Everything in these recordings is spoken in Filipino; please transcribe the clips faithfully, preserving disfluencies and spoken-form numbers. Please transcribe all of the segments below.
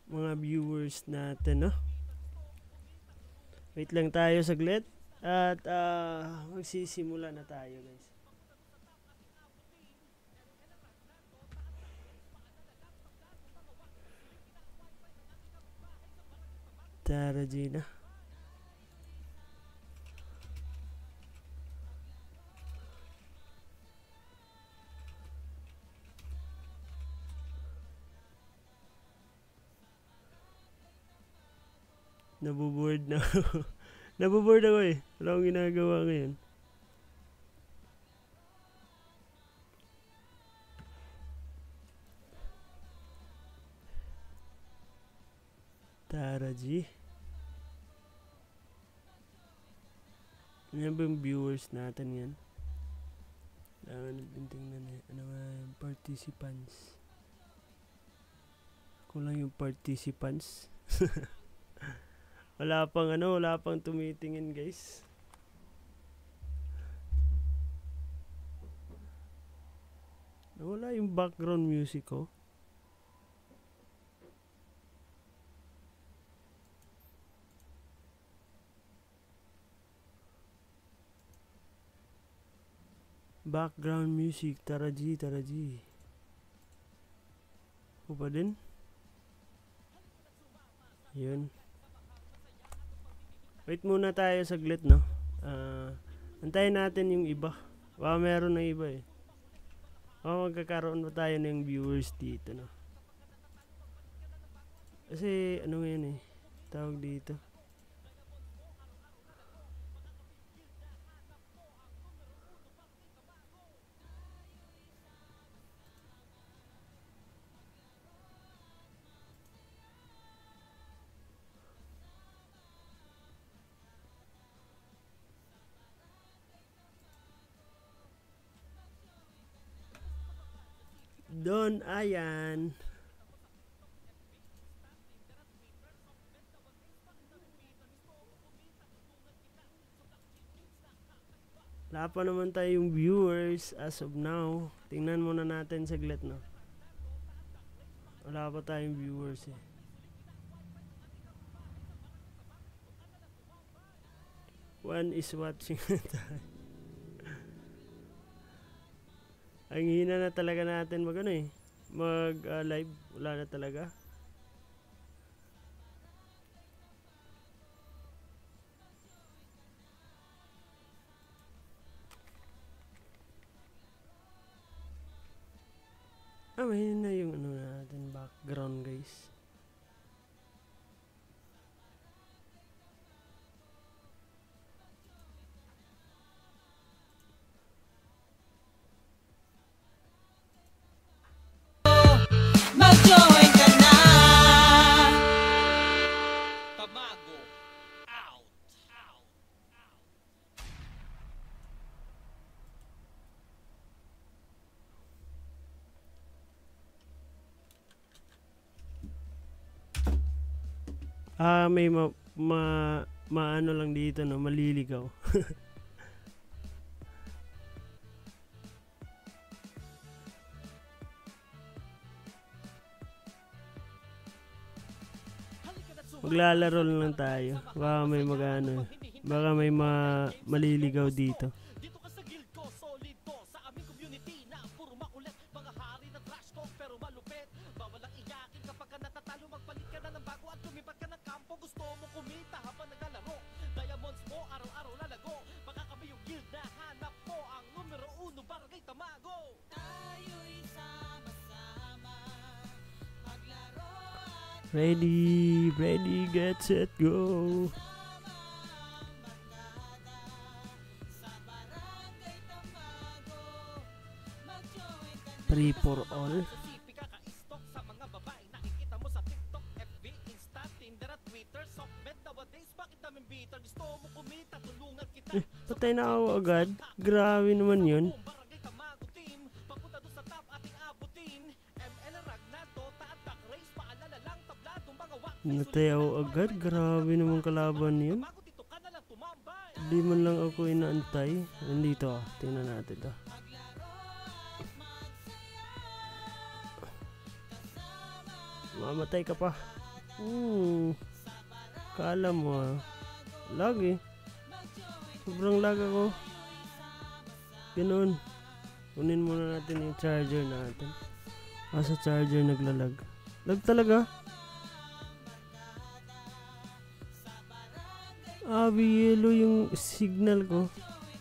mga viewers natin, no? Wait lang tayo saglit at uh, magsisimula na tayo, guys. Tara, Gina. Nabuboard na ako. Nabuboard ako eh. Wala akong ginagawa ngayon. Tara, G. Ano ba yung viewers natin yan? Kailangan natin tingnan eh. Ano nga yung participants? Kung lang yung participants. Wala pang ano, wala pang tumitingin, guys. Wala yung background music ko. Oh. Background music, tara G, tara G. Ako pa din? Yun. Wait muna tayo saglit, no? Uh, antayin natin yung iba. Baka meron na iba eh. O magkakaroon pa tayo ng viewers dito, no? Kasi ano ngayon eh, tawag dito. Don Ayan. Wala pa naman tayong viewers as of now. Tingnan muna natin saglit, no? Wala pa tayong viewers eh. One is watching. Ang hina na talaga natin mag ano eh. Mag uh, live. Wala na talaga. Ah, may na yung ano natin background, guys. Mag-join ka na. Tamago out. Out. Out. Ah, may ma, ma maano lang dito, no, maliligaw. Maglalaro lang tayo. Baka may magano. Baka may ma maliligaw dito. Dito ka sa guild ko, solid to. Sa aming community na puro makulit. Mga hari ng trash talk pero malupit. Bawal ang iyakin kapag ka natatalo. Magpalit ka na ng bago at lumipat ka ng kampo. Gusto mo kumita habang naglalaro. Diamonds mo araw-araw lalago. Baka kami yung guild na hanap mo. Ang numero uno, Barangay Tamago. Tayo'y sama-sama maglaro. Ready, ready, get set, go. Free for all. Eh, patay na ako agad. Grabe naman yun. Natay ako agad. Grabe naman kalaban yun. Di man lang ako inaantay. Nandito ah. Tingnan natin to. Mamatay ka pa. Hmm. Kala mo ah. Lag eh. Sobrang lag ako. Ganun. Kunin muna natin yung charger natin. Ah, sa charger naglalag. Lag talaga. Ah, yellow yung signal ko.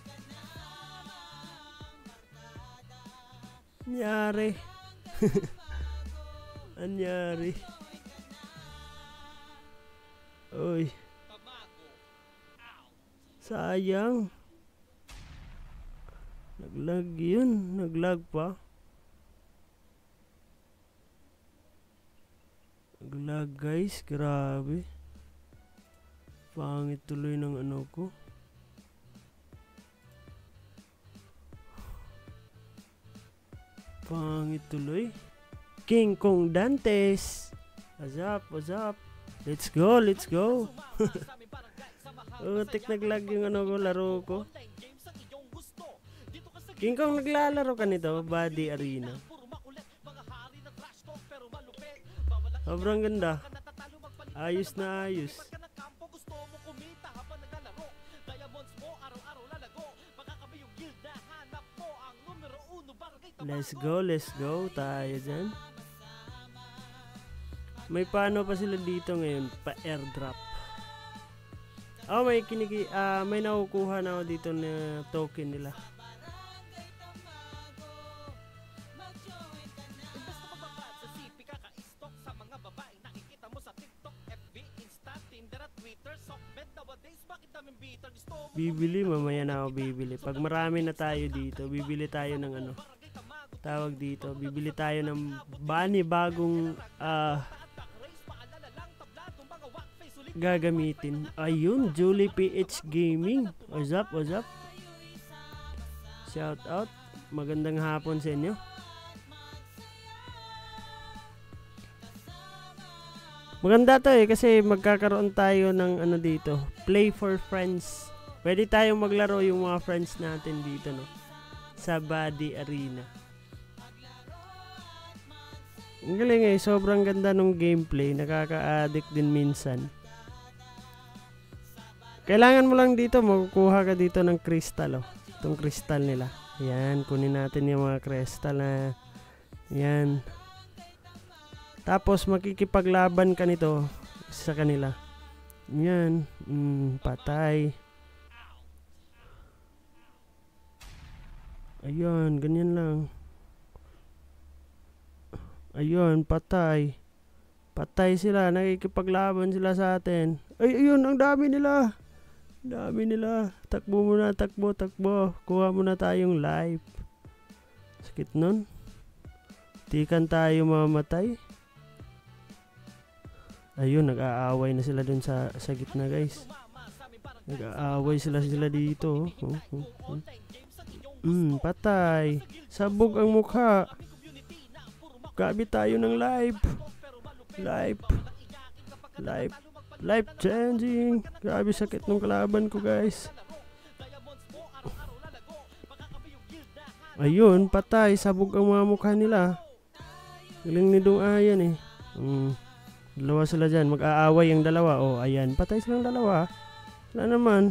Anyari. Anyari. Uy. Sayang. Naglag yun. Naglag pa. Naglag guys. Grabe. Pangit tuloy ng ano ko. Pangit tuloy. King Kong Dantes. What's up? What's up? Let's go, let's go. Utik naglag yung ano ko, laro ko. King Kong, naglalaro ka nito, Body Arena. Sobrang ganda. Ayos na ayos. Let's go, let's go. Tayo dyan. May paano pa sila dito ngayon, pa airdrop. Oh, may kiniki, ah, uh, may nakukuha na ako dito na token nila. Bibili, mamaya na ako bibili. Pag marami na tayo dito, bibili tayo ng ano, tawag dito, bibili tayo ng bani bagong ah, uh, gagamitin. Ayun, Julie P H Gaming. What's up, what's up? Shout out. Magandang hapon sa inyo. Maganda to eh kasi magkakaroon tayo ng ano dito, play for friends. Pwede tayong maglaro yung mga friends natin dito, no, sa Body Arena. Ang galing eh, sobrang ganda ng gameplay, nakaka-addict din minsan. Kailangan mo lang dito, makukuha ka dito ng crystal, oh. Itong crystal nila. Yan, kunin natin yung mga crystal na yan. Tapos makikipaglaban ka nito sa kanila. Yan, mm, patay. Ayun, ganyan lang. Ayun, patay. Patay sila, nakikipaglaban sila sa atin. Ay, ayun, ang dami nila. Dami nila. Takbo muna, takbo, takbo. Kuha muna tayong life. Sakit nun. Tikan tayo mamatay. Ayun, nag-aaway na sila dun sa, sa gitna, guys. Nag-aaway sila sila dito. Oh, oh, oh. Mm, patay. Sabog ang mukha. Gabi tayo ng life. Life. Life. Life changing. Grabe sakit ng kalaban ko, guys. Ayun, patay. Sabog ang mga mukha nila. Galing ni Dong Ayan eh. Mm. Dalawa sila dyan. Mag-aaway yung dalawa. Oh, ayan. Patay silang dalawa. Wala naman.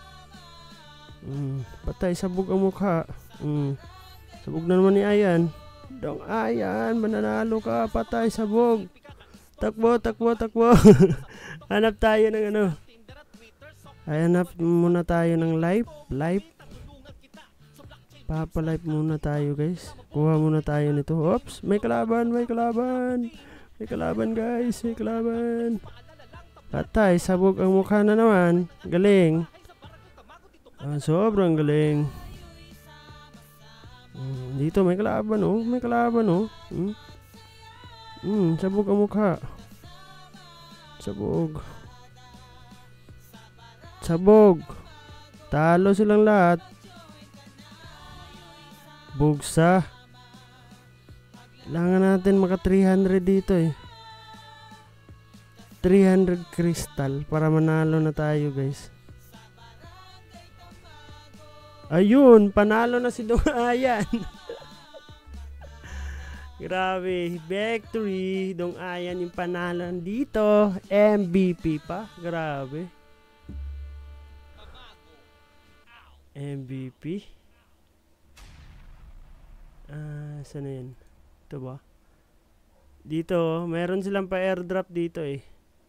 Mm. Patay. Sabog ang mukha. Mm. Sabog na naman ni Ayan. Dong Ayan. Mananalo ka. Patay. Sabog. Takbo, takbo, takbo. Hanap tayo ng ano. Hanap muna tayo ng life. Life. Papa-life muna tayo, guys. Kuha muna tayo nito. Oops. May kalaban. May kalaban. May kalaban, guys. May kalaban. Patay. Sabog ang mukha na naman. Galing. Ah, sobrang galing. Hmm, dito may kalaban, oh. May kalaban, oh. Hmm. Hmm, sabog ang mukha. Sabog. Sabog. Talo silang lahat. Bugsa. Kailangan natin maka three hundred dito eh. three hundred crystal para manalo na tayo, guys. Ayun, panalo na si Dong Ayan. Grabe, victory. Dong ayan yung panalan dito. M V P pa. Grabe. M V P. Ah, saan na yan? Ito ba? Dito, meron silang pa airdrop dito eh.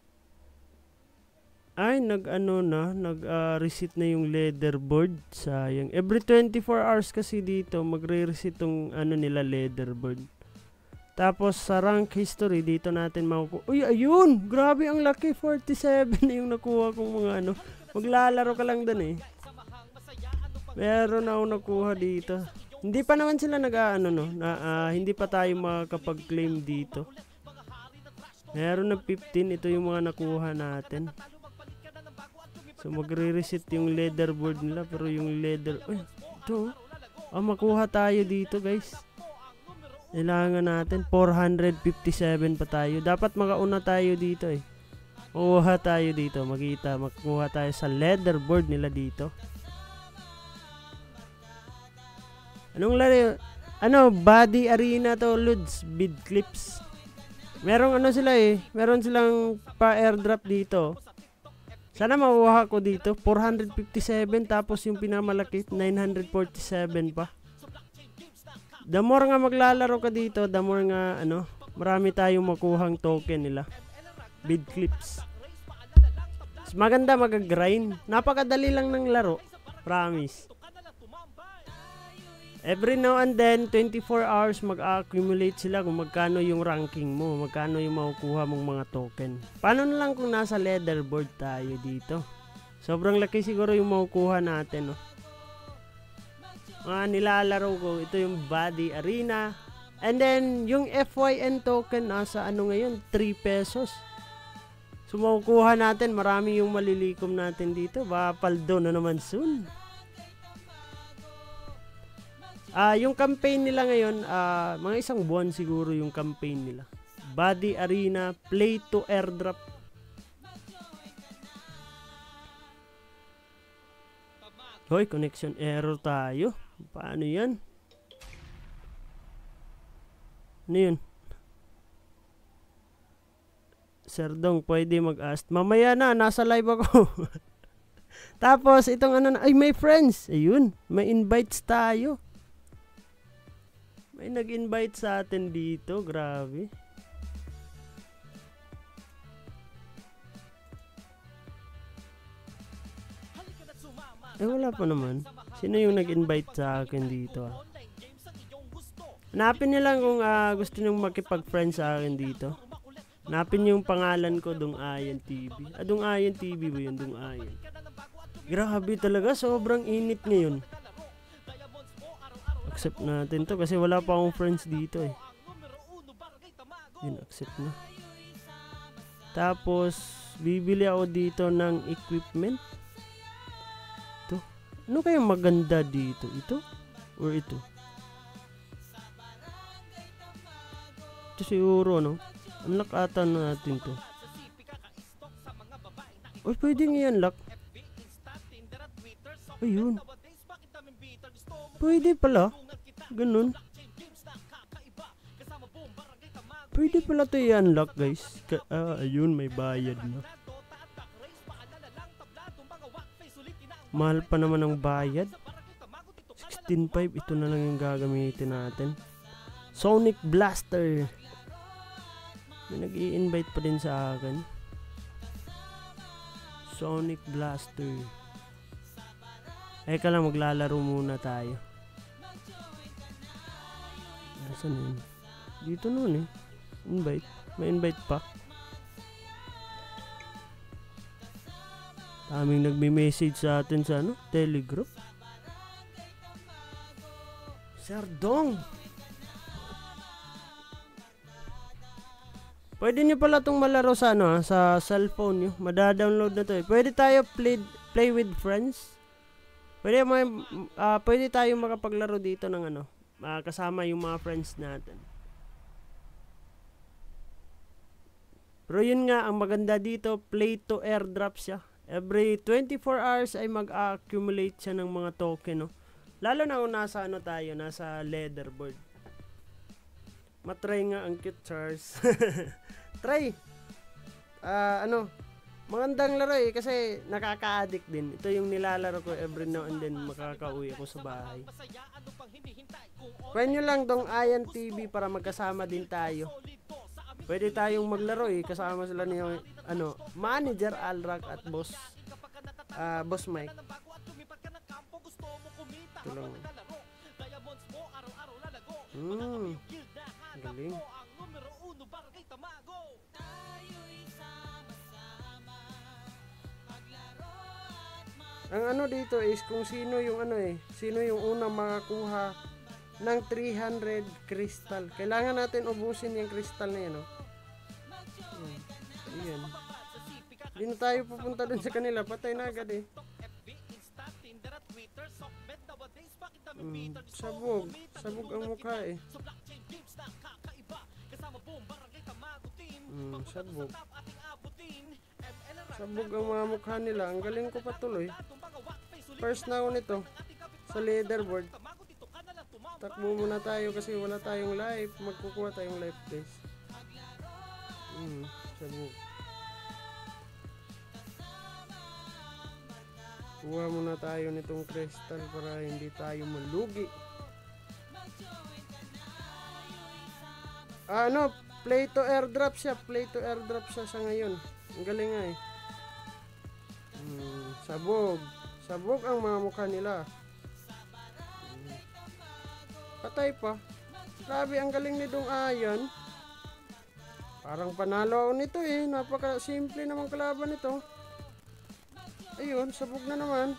Ay, nag-ano na, nag-reset uh, na yung leaderboard. Sayang. Every twenty-four hours kasi dito, magre-reset tong ano nila leaderboard. Tapos sa rank history, dito natin makukuha. Uy, ayun! Grabe ang laki. forty-seven na yung nakuha kong mga ano. Maglalaro ka lang dun eh. Meron ako nakuha dito. Hindi pa naman sila nag-ano no. Na, uh, hindi pa tayo makakapag-claim dito. Meron na fifteen. Ito yung mga nakuha natin. So magre-reset yung leaderboard nila. Pero yung leader... Uy, ito. Ah, makuha tayo dito guys. Kailangan natin. four hundred fifty-seven pa tayo. Dapat makauna tayo dito eh. Makuha tayo dito. Makita. Makuha tayo sa leaderboard nila dito. Anong laro? Ano? Body Arena to, Ludes. Bid clips. Merong ano sila eh. Meron silang pa-airdrop dito. Sana makuha ko dito. four hundred fifty-seven. Tapos yung pinamalaki, nine hundred forty-seven pa. The more nga maglalaro ka dito, the more nga ano, marami tayong makuhang token nila. Bid clips. Maganda mag-grind. Napakadali lang ng laro. Promise. Every now and then, twenty-four hours mag-accumulate sila kung magkano yung ranking mo, magkano yung makukuha mong mga token. Paano na lang kung nasa leaderboard tayo dito? Sobrang laki siguro yung makukuha natin, no? Mga nilalaro ko, ito yung Body Arena. And then, yung F Y N token, nasa ano ngayon, three pesos. So, makukuha natin, marami yung malilikom natin dito. Baka paldo na naman soon. Ah, uh, yung campaign nila ngayon, uh, mga isang buwan siguro yung campaign nila. Body Arena, play to airdrop. Hoy, connection error tayo. Paano yan? Ano yun? Sir Dong, pwede mag-ask. Mamaya na, nasa live ako. Tapos, itong ano na, ay may friends. Ayun, may invites tayo. May nag-invite sa atin dito. Grabe. Eh, wala pa naman. Sino yung nag-invite sa akin dito? Ah? Hanapin niyo lang kung uh, gusto nyo makipag-friend sa akin dito. Hanapin yung pangalan ko, Dong Ayan T V. Ah, Dong Ayan T V ba yun? Dong Ayan. Grabe talaga. Sobrang init ngayon. Accept natin to kasi wala pa akong friends dito eh. Yun, accept na. Tapos, bibili ako dito ng equipment. Ito. Ano kayang maganda dito? Ito? Or ito? Ito siguro, no? Unlock ata natin to. Uy, pwede nga yan, lock. Ayun. Pwede pala. Ganun. Pwede pala ito i-unlock guys. Ka ah, ayun, may bayad na. Mahal pa naman ang bayad. sixteen five. Ito na lang yung gagamitin natin. Sonic Blaster. May nag-i-invite pa din sa akin. Sonic Blaster. Eka lang, maglalaro muna tayo. Saan yun? Dito nun eh. Invite. May invite pa. Daming nagme-message sa atin sa ano? Telegram. Sir Dong! Pwede nyo pala itong malaro sa ano ha? Sa cellphone nyo. Madadownload na to eh. Pwede tayo play, play with friends. Pwede, may, uh, pwede tayo makapaglaro dito ng ano? Uh, kasama yung mga friends natin. Pero yun nga, ang maganda dito, play to airdrop siya. Every twenty-four hours ay mag-accumulate siya ng mga token, no? Lalo na kung nasa ano tayo, nasa leaderboard. matry nga ang cute Charles. Try. Ah, ano, magandang laro eh kasi nakaka-addict din. Ito yung nilalaro ko every now and then makakauwi ako sa bahay. Pwede nyo lang dong Ayan T V para magkasama din tayo. Pwede tayong maglaro eh, kasama sila ni ano, Manager Alrak at Boss uh, Boss Mike. Ito lang. Hmm, galing. Ang ano dito is kung sino yung ano eh, sino yung unang makakuha ng three hundred crystal. Kailangan natin ubusin yung crystal na yan, no? Hmm. Ayan. Hindi na tayo pupunta dun sa kanila. Patay na agad eh. Hmm. Sabog. Sabog ang mukha eh. Hmm. Sabog. Sabog ang mga mukha nila. Ang galing ko patuloy. First na ako nito. Sa leaderboard. Takbo muna tayo kasi wala tayong life. Magkukuha tayong life guys. Hmm, sabog. Kuha muna tayo nitong crystal para hindi tayo malugi. Ah, ano? Play to airdrop siya. Play to airdrop siya sa ngayon. Ang galing nga eh. Hmm, sabog. Sabog ang mga mukha nila. Patay pa. Grabe, ang galing ni Dong Ayan. Parang panalo ako nito eh. Napaka simple namang kalaban nito. Ayun, sabog na naman.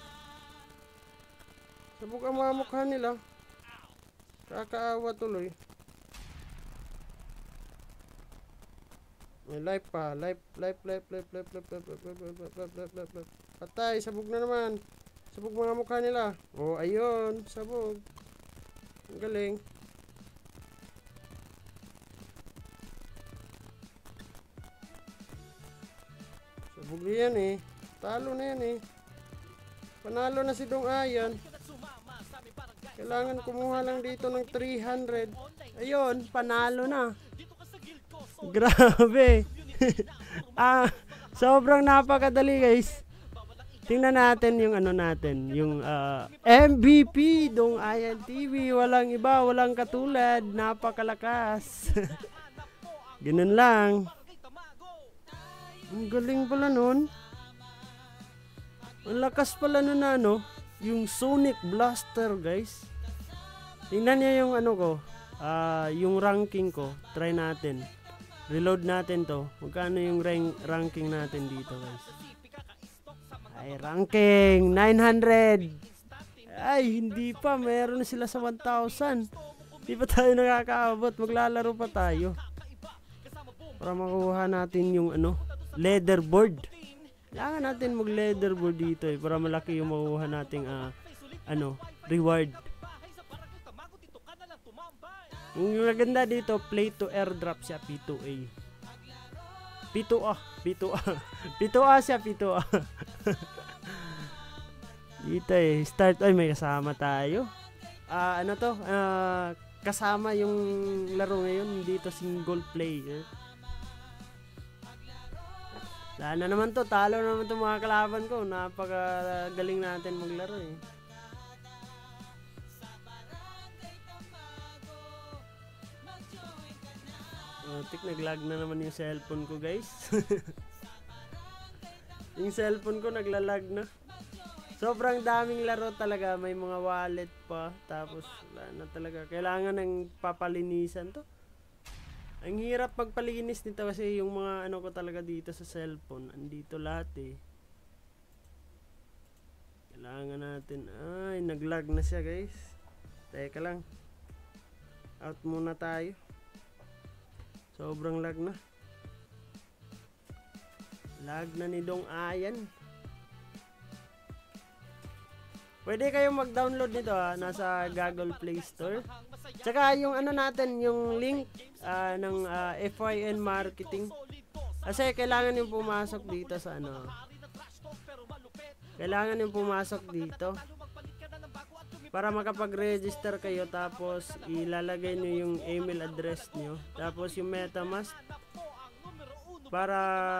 Sabog ang mga mukha nila. Kakaawa tuloy. May life pa. Life, life, life, life, life, life, life, life, life, life, life, life, life, life. Patay, sabog na naman. Sabog mga mukha nila. Oh, ayun, sabog. Ang galing. Sabog na yan eh. Talo na yan eh. Panalo na si Dong Ayan. Kailangan kumuha lang dito ng three hundred. Ayun, panalo na. Grabe. Ah, sobrang napakadali guys. Tingnan natin yung ano natin, yung uh, M V P Dong Ayan T V, walang iba, walang katulad, napakalakas. Ganun lang. Ang galing pala nun. Ang lakas pala nun na ano, yung Sonic Blaster guys. Tingnan niyo yung ano ko, uh, yung ranking ko, try natin. Reload natin to. Magkano yung rank ranking natin dito guys? Ay, ranking nine hundred. Ay, hindi pa, meron na sila sa one thousand. Hindi pa tayo nakakaabot, maglalaro pa tayo para makuha natin yung ano, leaderboard. Kailangan natin mag leaderboard dito eh, para malaki yung makuha nating uh, ano, reward. Yung maganda dito, play to airdrop siya, P two A. P two A, P two A. P two A siya, P two A. Dito eh, start. Ay, may kasama tayo. Ah, uh, ano to? Ah, uh, kasama yung laro ngayon, dito single player. Sana naman to, talo naman to mga kalaban ko. Napakagaling natin maglaro eh. Oh, tik naglag na naman yung cellphone ko guys. Yung cellphone ko naglalag na. Sobrang daming laro talaga, may mga wallet pa, tapos wala na talaga. Kailangan ng papalinisan to. Ang hirap pagpalinis nito kasi yung mga ano ko talaga dito sa cellphone, andito lahat eh. Kailangan natin, ay naglag na siya guys. Teka lang. Out muna tayo. Sobrang lag na. Lag na ni Dong Ayan. Pwede kayong mag-download nito ha, nasa Google Play Store. Tsaka yung ano natin, yung link uh, ng uh, F Y N Marketing. Kasi kailangan yung pumasok dito sa ano. Kailangan yung pumasok dito. para makapag-register kayo, tapos ilalagay nyo yung email address nyo, tapos yung MetaMask para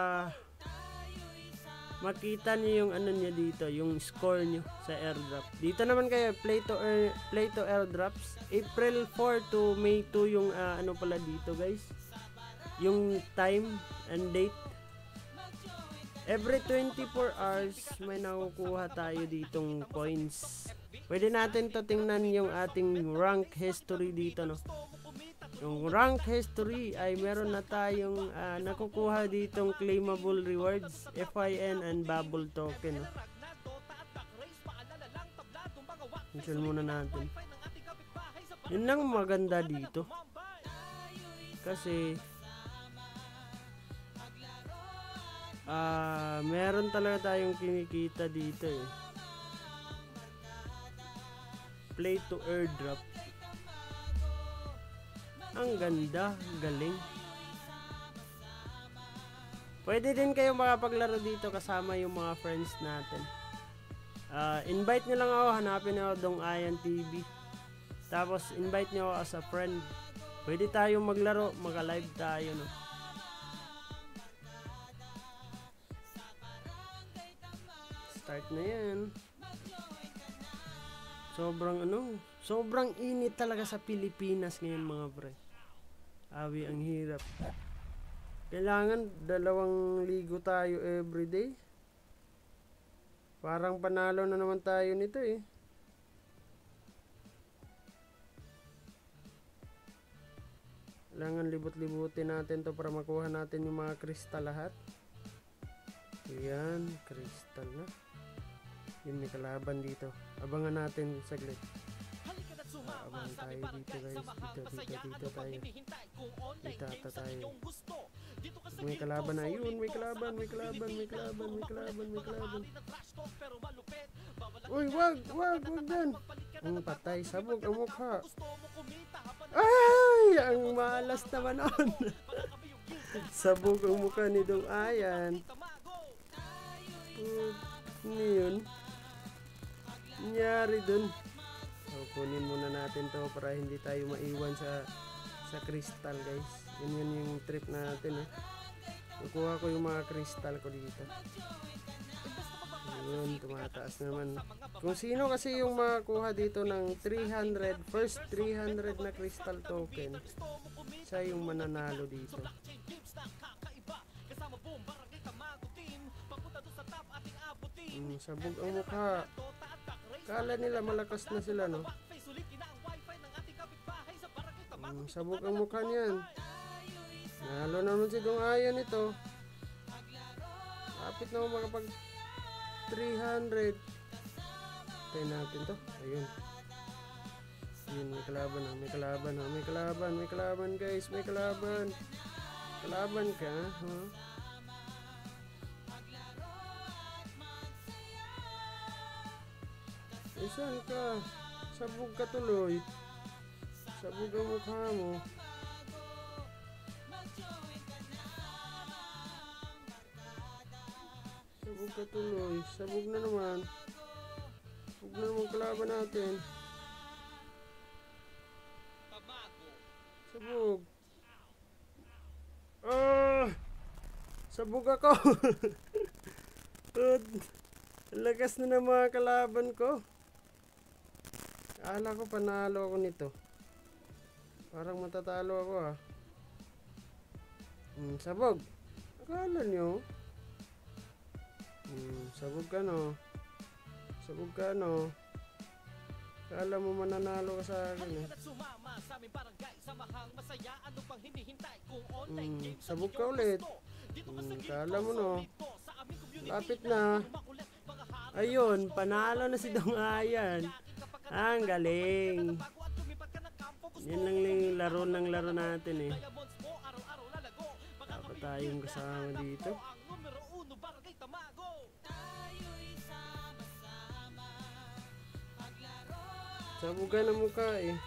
makita nyo yung ano nyo dito, yung score nyo sa airdrop. Dito naman kayo, play to, air, play to airdrops. April four to May two yung uh, ano pala dito guys, yung time and date. Every twenty-four hours may nakukuha tayo ditong coins. Pwede natin to tingnan yung ating rank history dito, no. Yung rank history ay meron na tayong uh, nakukuha ditong claimable rewards, F I N and bubble token, no. Cancel muna natin. Yun lang maganda dito. Kasi ah uh, meron talaga tayong kinikita dito eh. Play to airdrop. Ang ganda, galing. Pwede din kayo makapaglaro dito kasama yung mga friends natin. Uh, invite nyo lang ako, hanapin nyo Dong Ayan T V. Tapos invite nyo ako as a friend. Pwede tayong maglaro, maka-live tayo, no. Start na yan. Sobrang ano, sobrang init talaga sa Pilipinas ngayon mga pre. Awi, ang hirap. Kailangan dalawang ligo tayo everyday. Parang panalo na naman tayo nito eh. Kailangan libot-libutin natin to para makuha natin yung mga kristal lahat. Ayan, kristal na. Yun, may kalaban dito. Abangan natin saglit. Uh, abangan tayo dito guys. Dito, dito, dito tayo. Dito ata tayo. May kalaban na. Yun, may kalaban, may kalaban, may kalaban, may kalaban, may kalaban. Uy, wag, wag, wag dan. Ang patay, sabog ang mukha. Ay, ang malas naman on. Sabog ang mukha ni Dong Ayan. Ano yun? Nangyari dun. So, kunin muna natin to para hindi tayo maiwan sa sa crystal guys. Yun yun yung trip natin eh. Kukuha ko yung mga crystal ko dito. Ayun, tumataas naman. Kung sino kasi yung makakuha dito ng three hundred, first three hundred na crystal token, siya yung mananalo dito. Mm, sabog ang mukha. Kala nila malakas na sila, no? Mm, sabog ang mukha niyan. Nalo naman si Dong Ayan ito. Kapit na makapag three hundred. Tayo natin to. Ayun. Ayun, may kalaban ha. May kalaban ha. May kalaban. May kalaban guys. May kalaban. Kalaban ka, ha? Isan ka? Sabog ka tuloy. Sabog ang mukha mo. Sabog ka tuloy. Sabog na naman. Sabog na naman kalaban natin. Sabog. Ah! Sabog ako. Ang lakas na ng mga kalaban ko. Akala ko panalo ako nito. Parang matatalo ako ah. Hmm, sabog. Akala nyo. Hmm, sabog ka no. Sabog ka no. Akala mo mananalo ka sa akin eh. Hmm, sabog ka ulit. Hmm, akala mo no. Lapit na. Ayun, panalo na si Dong Ayan. Ang galing. Yan lang yung laro ng laro natin eh. Dapat tayong kasama dito. Sabugan ang mukha eh.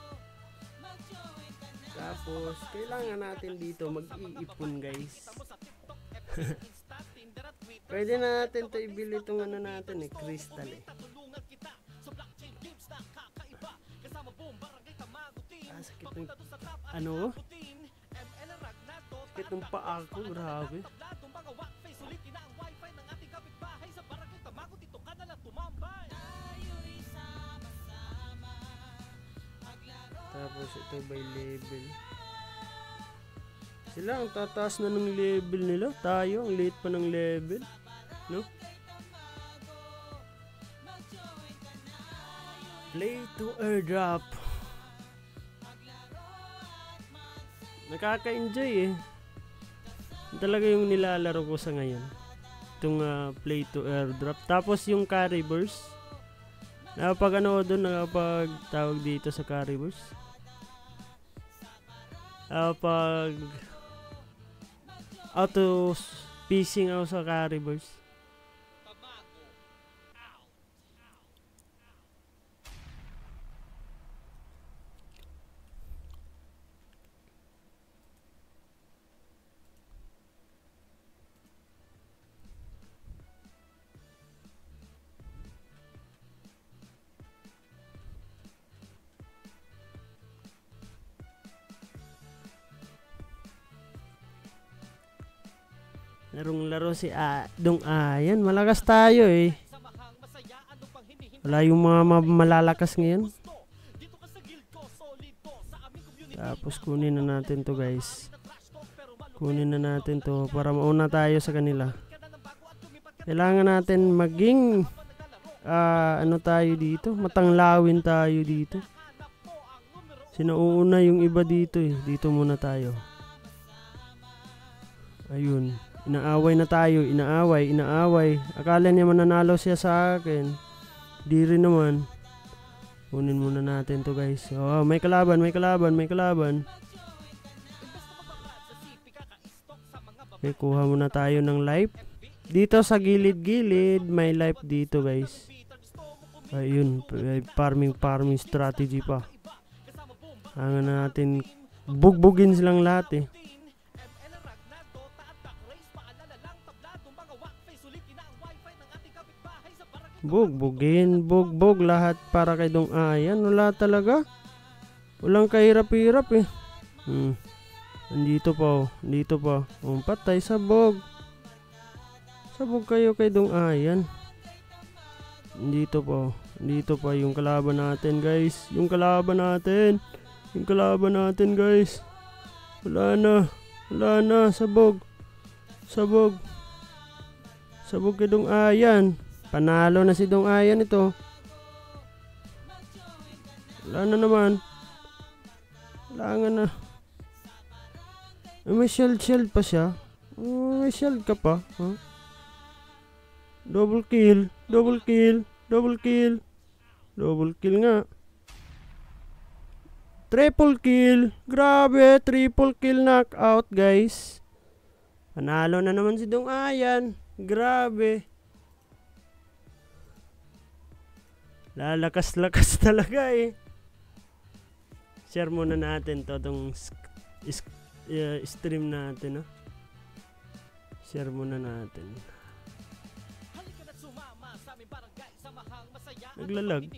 Tapos, kailangan natin dito mag-iipon guys. Pwede na natin to ibili itong ano natin eh, crystal eh. Ah, sakit ng, ano? Sakit ng paa ko, grabe. Tapos ito by level. Sila ang tataas na ng level nila. Tayo, ang late pa ng level. No? Play to airdrop. Nakaka-enjoy eh. Talaga yung nilalaro ko sa ngayon. Itong uh, play to airdrop. Tapos yung carry burst. Nakapag ano doon, nakapag tawag dito sa carry burst. Nakapag auto phishing ako sa carry burst. Larong laro si A, Dong Ayan, malakas tayo eh. Wala yung mga malalakas ngayon. Tapos kunin na natin to guys. Kunin na natin to para mauna tayo sa kanila. Kailangan natin maging uh, ano tayo dito, matanglawin tayo dito. Sinauuna yung iba dito eh. Dito muna tayo. Ayun. Inaaway na tayo, inaaway, inaaway. Akala niya mananalo siya sa akin. Di rin naman. Kunin muna natin to guys. Oh, may kalaban, may kalaban, may kalaban. Okay, kuha muna tayo ng life. Dito sa gilid-gilid, may life dito guys. Ayun, farming, farming strategy pa. Hangan natin, bugbugin silang lahat eh. Bugbugin, bugbog lahat para kay Dong Ayan. Wala talaga. Walang kahirap-hirap eh. Hmm. Andito pa oh. Andito pa. Oh, patay, sabog. Sabog kayo kay Dong Ayan. Andito pa oh. Andito pa yung kalaban natin guys. Yung kalaban natin. Yung kalaban natin guys. Wala na. Wala na. Sabog. Sabog. Sabog kay Dong Ayan. Panalo na si Dong Ayan ito. Wala na naman. Wala nga na. May shield shield pa siya. Oh, may shield ka pa. Huh? Double kill. Double kill. Double kill. Double kill nga. Triple kill. Grabe. Triple kill knockout guys. Panalo na naman si Dong Ayan. Grabe. Lalakas-lakas talaga eh. Share muna natin to tong uh, stream natin, no? Share muna natin. Naglalag.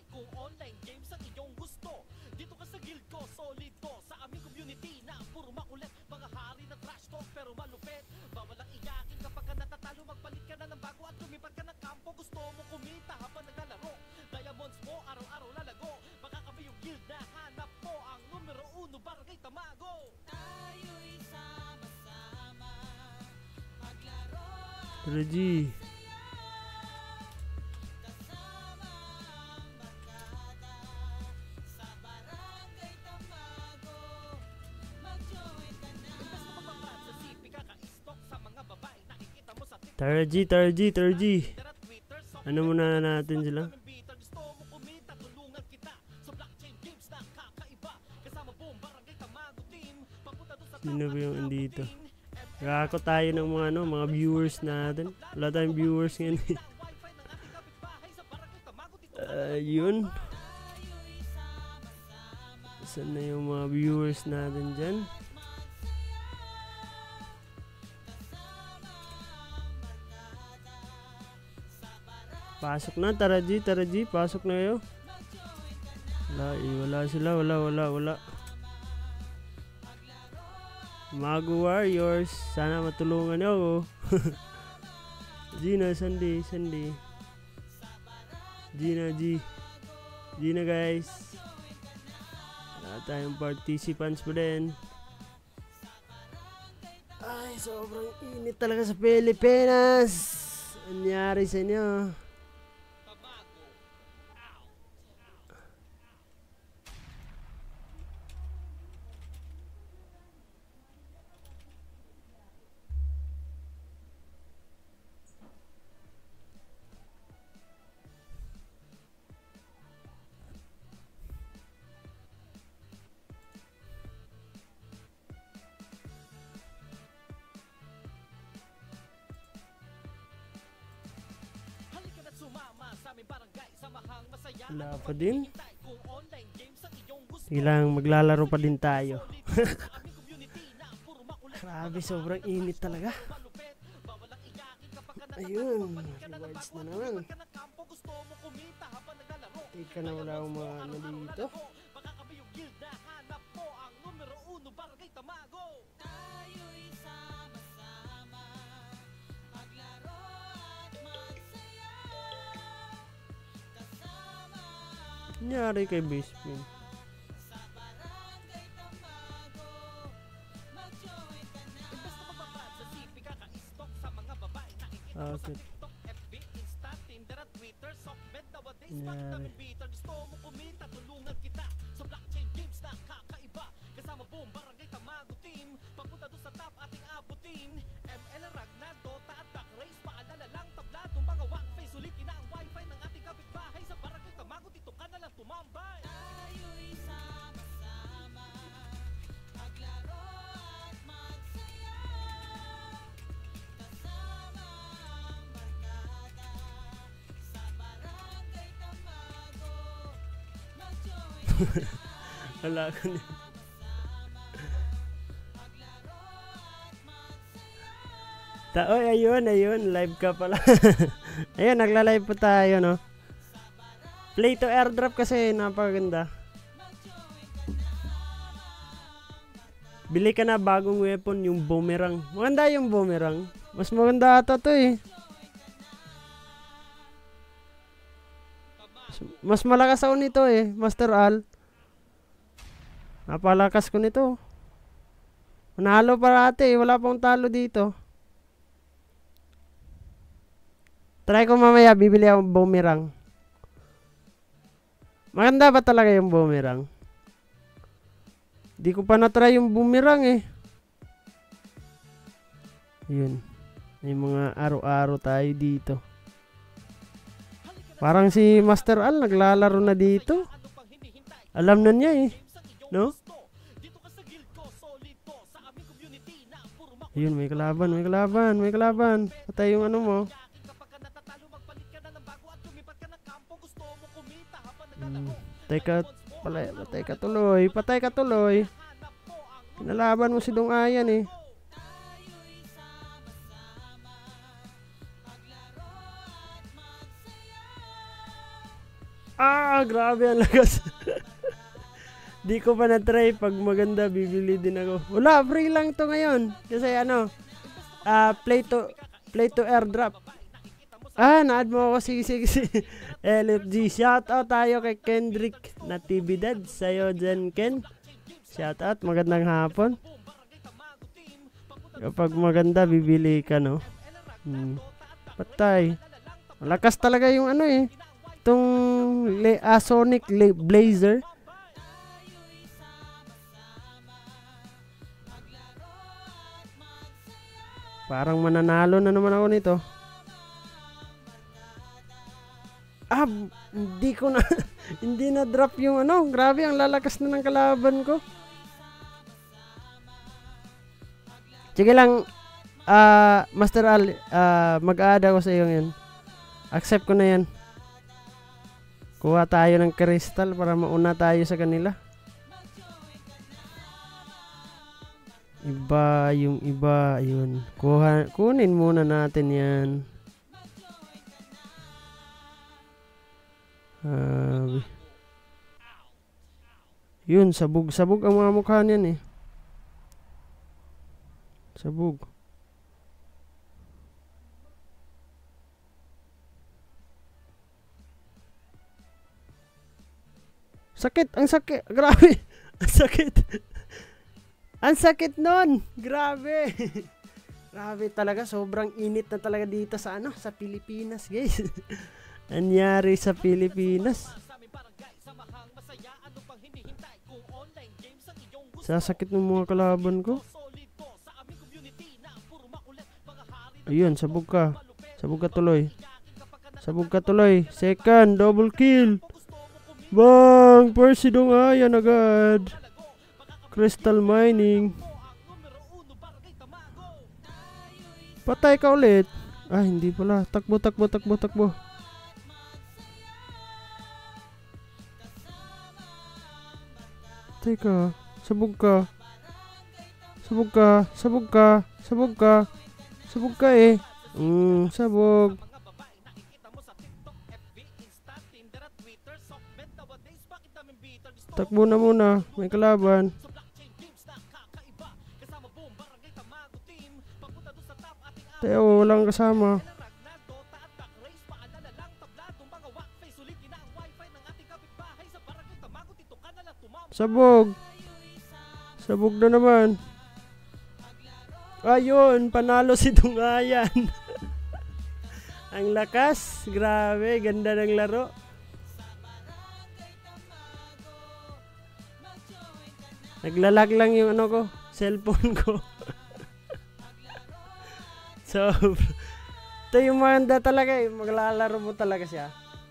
Dito ka sa guild ko, solid to. Sa aming community na puro makulit. Mga hari na trash talk pero malupit. Bawalang iyakin kapag ka natatalo. Magpalit ka na ng bago at lumipad ka ng kampo. Gusto mo kumita habang naglalaro. Diamonds mo araw-araw lalago. Baka kami yung guild na hanap mo. Ang numero uno, Barangay Tamago. Tayo'y sama-sama maglaro. Reggie. Tarji, Tarji, Tarji. Ano muna natin sila? Sino ba yung andito? Kako tayo ng mga ano, mga viewers natin. Wala tayong viewers ngayon. Ayun. Uh, Saan na yung mga viewers natin dyan? Pasok na, tara G, tara G, pasok na kayo. Wala, eh, wala sila, wala, wala, wala. Mago Warriors, sana matulungan niyo ako. Gina, Sandy, Sandy. Gina, G. Gina guys. Wala tayong participants pa din. Ay, sobrang init talaga sa Pilipinas. Anyari sa inyo? Wala pa din. Ilang maglalaro pa din tayo. Grabe, sobrang init talaga. Ayun, rewards na naman. Teka na, wala akong mga ano dito. Nangyari kay basement. Okay. Nangyari. Wala ko na. Ta Oy, ayun, ayun, live ka pala. Ayun, nagla-live po tayo, no. Play to airdrop kasi napakaganda. Bili ka na bagong weapon, yung boomerang. Maganda yung boomerang. Mas maganda ata to eh. Mas malakas ako nito eh, Master Al. Napalakas ko nito. Manalo parati eh, wala pang talo dito. Try ko mamaya, bibili ako boomerang. Maganda ba talaga yung boomerang? Di ko pa na-try yung boomerang eh. Yun. May mga araw-araw tayo dito. Parang si Master Al naglalaro na dito. Alam na niya eh. No? Yun, may kalaban, may kalaban, may kalaban. Patay yung ano mo. Hmm. Patay ka, palay, patay ka tuloy, patay ka tuloy. Kinalaban mo si Dong Ayan eh. Ah, grabe ang lakas. Di ko pa na-try. Pag maganda, bibili din ako. Wala, free lang to ngayon. Kasi ano, uh, play to play to airdrop. Ah, na-add mo ako. Sige, sige, sige. L F G. Shoutout tayo kay Kendrick Natividad. Sa'yo dyan, Ken. Shoutout. Magandang hapon. Kapag maganda, bibili ka, no? Hmm. Patay. Malakas talaga yung ano eh. Itong uh, Sonic Blazer. Parang mananalo na naman ako nito. Ah, hindi ko na hindi na drop yung ano. Grabe, ang lalakas na ng kalaban ko. Sige lang, uh, Master Al, uh, mag-add ako sa iyo ngayon. Accept ko na yan. Kuha tayo ng crystal para mauna tayo sa kanila. Iba yung iba, yun. Kuha, kunin muna natin yan. Uh, yun, sabog. Sabog ang mga mukha niyan eh. Sabog. Sakit, ang sakit. Grabe. Ang sakit. Ang sakit nun. Grabe. Grabe talaga. Sobrang init na talaga dito sa ano, sa Pilipinas, guys. Anyari sa Pilipinas. Sasakit ng mga kalaban ko. Ayun, sabog ka. Sabog ka tuloy. Sabog ka tuloy. Second, double kill. Bang! Percy Dongayan agad. Crystal mining. Patay ka ulit. Ah, hindi pala. Takbo, takbo, takbo, takbo. Teka. Sabog ka. Sabog ka. Sabog ka. Sabog ka. Sabog ka eh. Mm, sabog. Takbo na muna. May kalaban. Teo, walang kasama. Sabog. Sabog na naman. Ayun, panalo si Dongayan. Ang lakas. Grabe, ganda ng laro. Naglalag lang yung ano ko, cellphone ko. So, ito yung maganda talaga eh. Maglalaro mo talaga siya.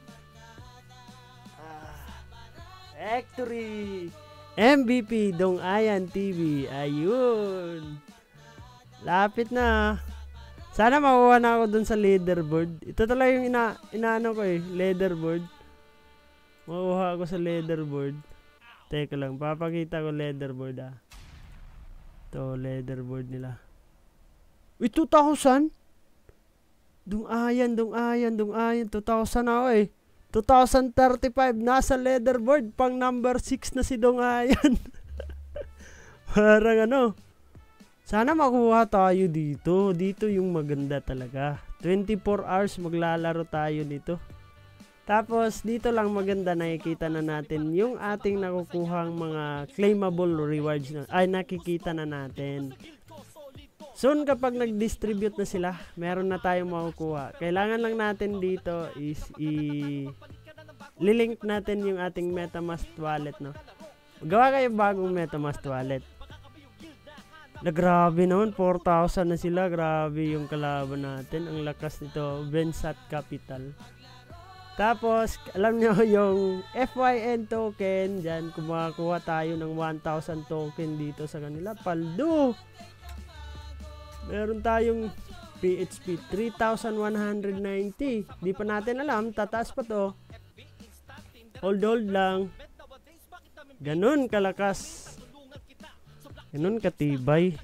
Ah, victory! M V P Dongayan T V. Ayun. Lapit na. Sana makuha na ako dun sa leaderboard. Ito talaga yung ina inaano ko eh, leaderboard. Makuha ako sa leaderboard. Teka lang, papakita ko leaderboard ah. Ito, leaderboard nila. Uy, two thousand? Dongayan, Dongayan, Dongayan. two thousand ako eh. two thousand thirty-five, nasa leaderboard. Pang number six na si Dongayan. Parang ano. Sana makuha tayo dito. Dito yung maganda talaga. twenty-four hours maglalaro tayo dito. Tapos, dito lang maganda nakikita na natin yung ating nakukuhang mga claimable rewards na, ay nakikita na natin. Soon kapag nag-distribute na sila, meron na tayong makukuha. Kailangan lang natin dito is i lilink natin yung ating MetaMask wallet, no? Gawa kayo bagong MetaMask wallet. Na grabe naman, four thousand na sila. Grabe yung kalaban natin. Ang lakas nito, Bensat Capital. Tapos, alam nyo yung F Y N token, dyan, kumakuha tayo ng one thousand token dito sa kanila. Paldo! Meron tayong P H P, three thousand one hundred ninety. Di pa natin alam, tataas pa to. Hold hold lang. Ganun kalakas. Ganun katibay.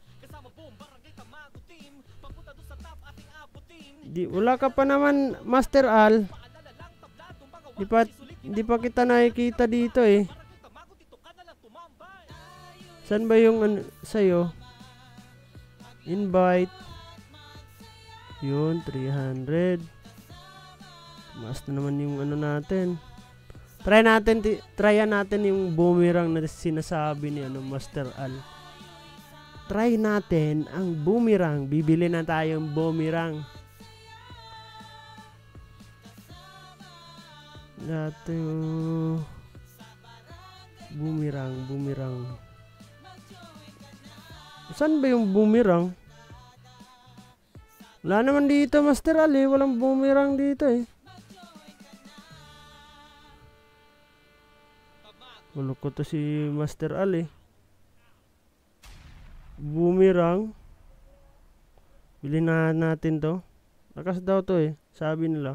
Di, wala ka pa naman, Master Al. Di pa, di pa kita nakikita dito eh. Saan ba yung ano, sa'yo? Invite. Yun, three hundred. Mas na naman yung ano natin. Try natin, tryan natin yung boomerang na sinasabi ni ano, Master Al. Try natin ang boomerang. Bibili na tayong boomerang. Dati boomerang, boomerang. Saan ba yung boomerang? Wala naman dito, Master Ali. Walang boomerang dito eh. Ulok ko to si Master Ali. Boomerang. Bilhin na natin to. Lakas daw to eh. Sabi nila.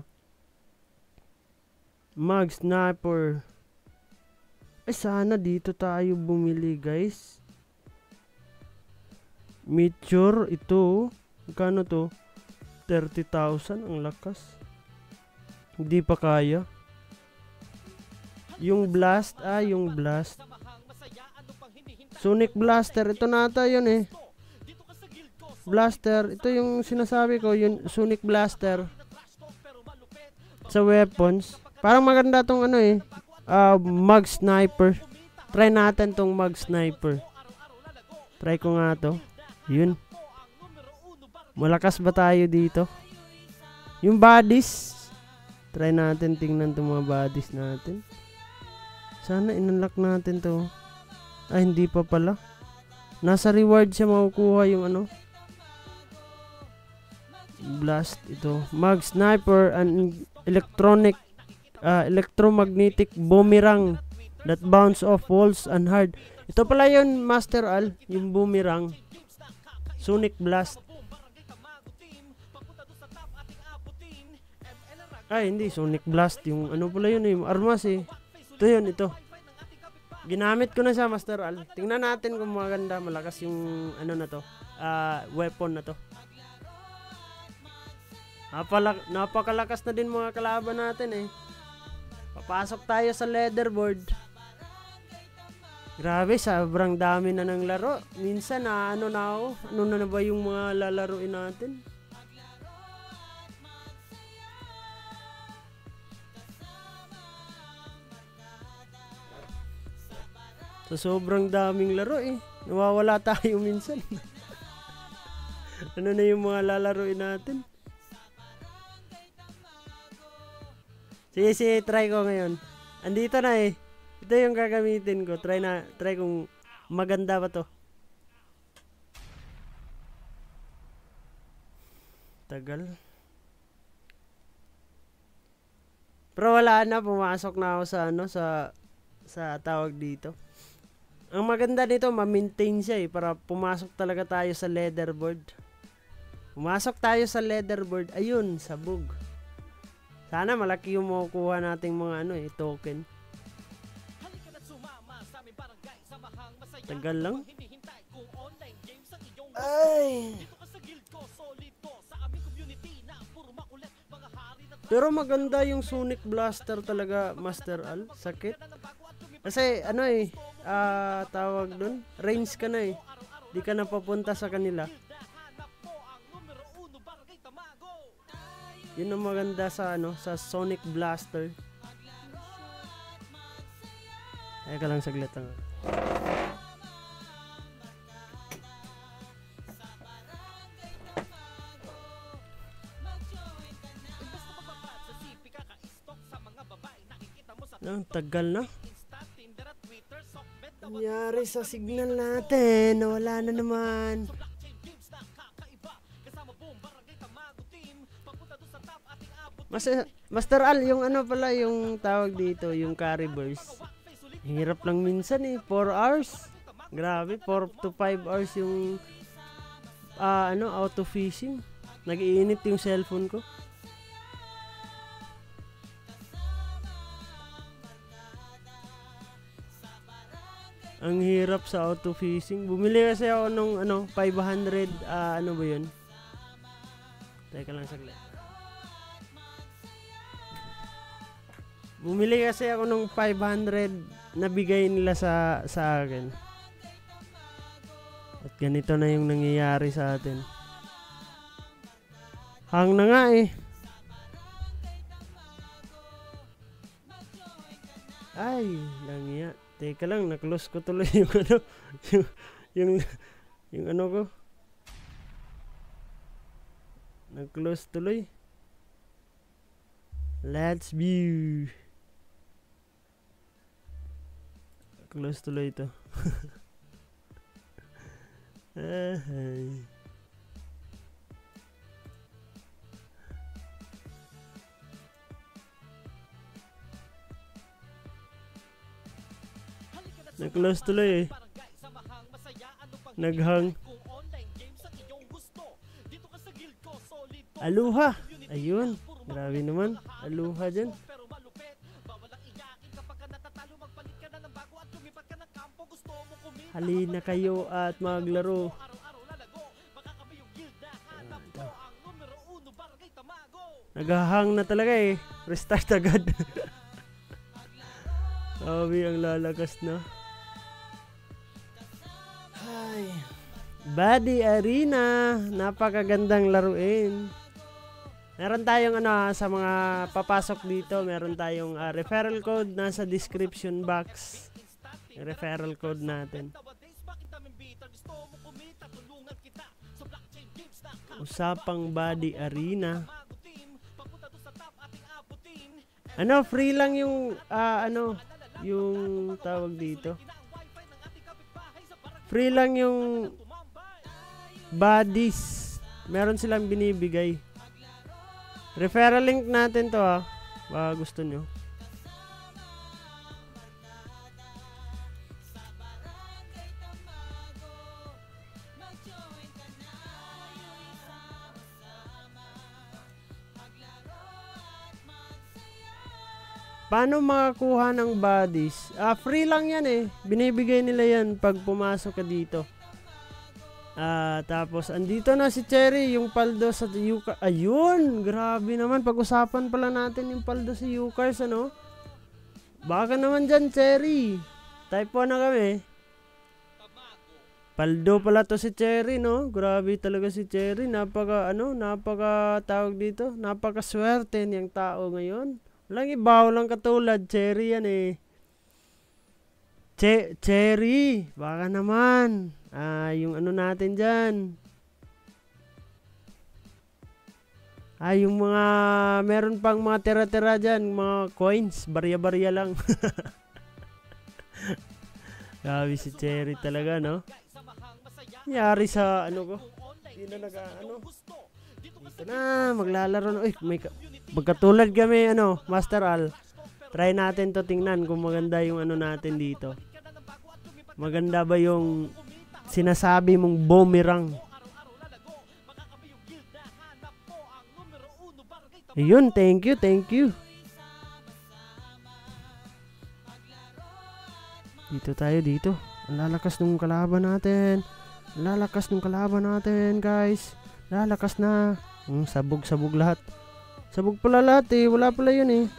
Mag Sniper. Ay, sana dito tayo bumili, guys. Meteor, ito. Magkano to? thirty thousand. Ang lakas. Hindi pa kaya. Yung blast, ah, yung blast. Sonic Blaster, ito nata yun eh. Blaster, ito yung sinasabi ko, yung Sonic Blaster. Sa weapons. Parang maganda tong ano eh. Uh, Mag Sniper. Try natin tong Mag Sniper. Try ko nga to. Yun. Malakas ba tayo dito? Yung bodies. Try natin tingnan tong mga bodies natin. Sana inunlock natin to. Ah, hindi pa pala. Nasa reward siya makukuha yung ano. Blast ito. Mag Sniper and electronic uh, electromagnetic boomerang that bounce off walls and hard. Ito pala yun, Master Al, yung boomerang. Sonic Blast. Ay, hindi Sonic Blast, yung ano pala yun, yung armas eh. Ito yun, ito. Ginamit ko na siya, Master Al. Tingnan natin kung maganda, malakas yung ano na to, uh, weapon na to. Napala napakalakas na din mga kalaban natin eh. Papasok tayo sa leaderboard. Grabe, sobrang dami na ng laro. Minsan na ano na ako, ano na, na ba yung mga lalaruin natin? So sobrang daming laro eh. Nawawala tayo minsan. Ano na yung mga lalaruin natin? Sige, sige, try ko ngayon. Andito na eh. Ito yung gagamitin ko. Try na, try kung maganda ba to. Tagal. Pero wala na, pumasok na ako sa ano, sa sa tawag dito. Ang maganda nito, ma-maintain siya eh, para pumasok talaga tayo sa leaderboard. Pumasok tayo sa leaderboard, ayun, sabog. Sana malaki yung makukuha nating mga ano eh, token. Tagal lang. Ay. Pero maganda yung Sonic Blaster talaga, Master Al. Sakit. Kasi ano eh, uh, tawag dun, range ka na eh. Di ka na papunta sa kanila. Yun ang maganda sa ano, sa Sonic Blaster. Teka lang saglit lang. Ang tagal na. Nangyari sa signal natin. Wala na naman. Master, Master Al, yung ano pala yung tawag dito, yung carry burst. Hirap lang minsan eh, four hours. Grabe, four to five hours yung uh, ano, auto fishing. Nag-iinit yung cellphone ko. Ang hirap sa auto fishing. Bumili kasi ako nung ano, five hundred, uh, ano ba yun? Teka lang saglit. Bumili kasi ako nung five hundred na bigay nila sa sa akin. At ganito na yung nangyayari sa atin. Hang na nga eh. Ay, langya. Teka lang, na-close ko tuloy yung ano, yung, yung, yung ano ko. Na-close tuloy. Let's view. Close tuloy ito. Ahay. Na-close tuloy eh. Naghang. Aluha. Ayun. Grabe naman. Aluha dyan. Halina kayo at maglaro. Naghahang na talaga eh. Restart agad. Grabe, ang lalakas na. Ay. Body Arena. Napakagandang laruin. Meron tayong ano sa mga papasok dito. Meron tayong uh, referral code nasa description box. Yung referral code natin. Usapang Body Arena. Ano, free lang yung uh, ano, yung tawag dito. Free lang yung bodies. Meron silang binibigay. Referral link natin to ah. Baka gusto nyo. Paano makakuha ng bodies? Ah, free lang yan eh. Binibigay nila yan pag pumasok ka dito. Ah, tapos andito na si Cherry, yung paldo sa Yuka. Ayun, grabe naman. Pag-usapan pala natin yung paldo sa Yukars, ano? Baka naman dyan, Cherry. Type one na kami. Paldo pala to si Cherry, no? Grabe talaga si Cherry. Napaka, ano, napaka tawag dito. Napaka swerte niyang tao ngayon. Walang ibaw lang katulad. Cherry yan eh. Che Cherry. Baka naman. Ah, yung ano natin dyan. Ah, yung mga, meron pang mga tira-tira dyan. Mga coins. Barya-barya lang. Grabe si Cherry talaga, no? Yari sa, ano ko. Hindi na naga, ano. Dito na, maglalaro na. Uy, may ka magkatulad kami, ano, Master Al. Try natin to, tingnan kung maganda yung ano natin dito. Maganda ba yung sinasabi mong boomerang? Ayun, thank you, thank you. Dito tayo, dito. Ang lalakas nung kalaban natin. Ang lalakas nung kalaban natin, guys. Lalakas na. Hmm, sabog-sabog lahat. Sabog pala lahat eh. Wala pala yun eh.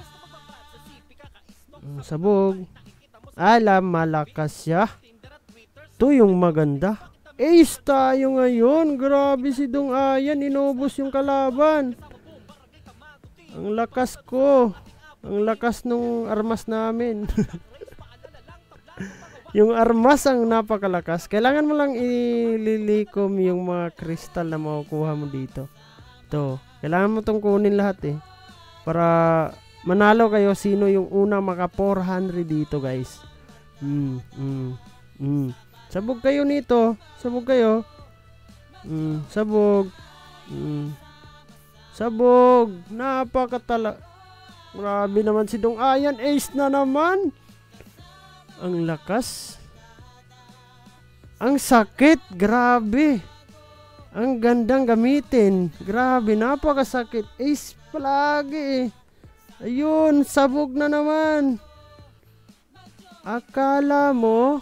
Hmm, sabog. Ala, malakas siya. Ito yung maganda. Ace tayo ngayon. Grabe si Dong Ayan. Inubos yung kalaban. Ang lakas ko. Ang lakas nung armas namin. Yung armas ang napakalakas. Kailangan mo lang ililikom yung mga kristal na makukuha mo dito. Ito. Kailangan mo itong kunin lahat eh. Para manalo kayo sino yung unang maka four hundred dito, guys. Mm, mm, mm. Sabog kayo nito. Sabog kayo. Mm, sabog. Mm. Sabog. Napakatala. Grabe naman si Dong Ayan. Ace na naman. Ang lakas. Ang sakit. Grabe. Ang gandang gamitin. Grabe. Napakasakit. Ace palagi eh. Ayun. Sabog na naman. Akala mo.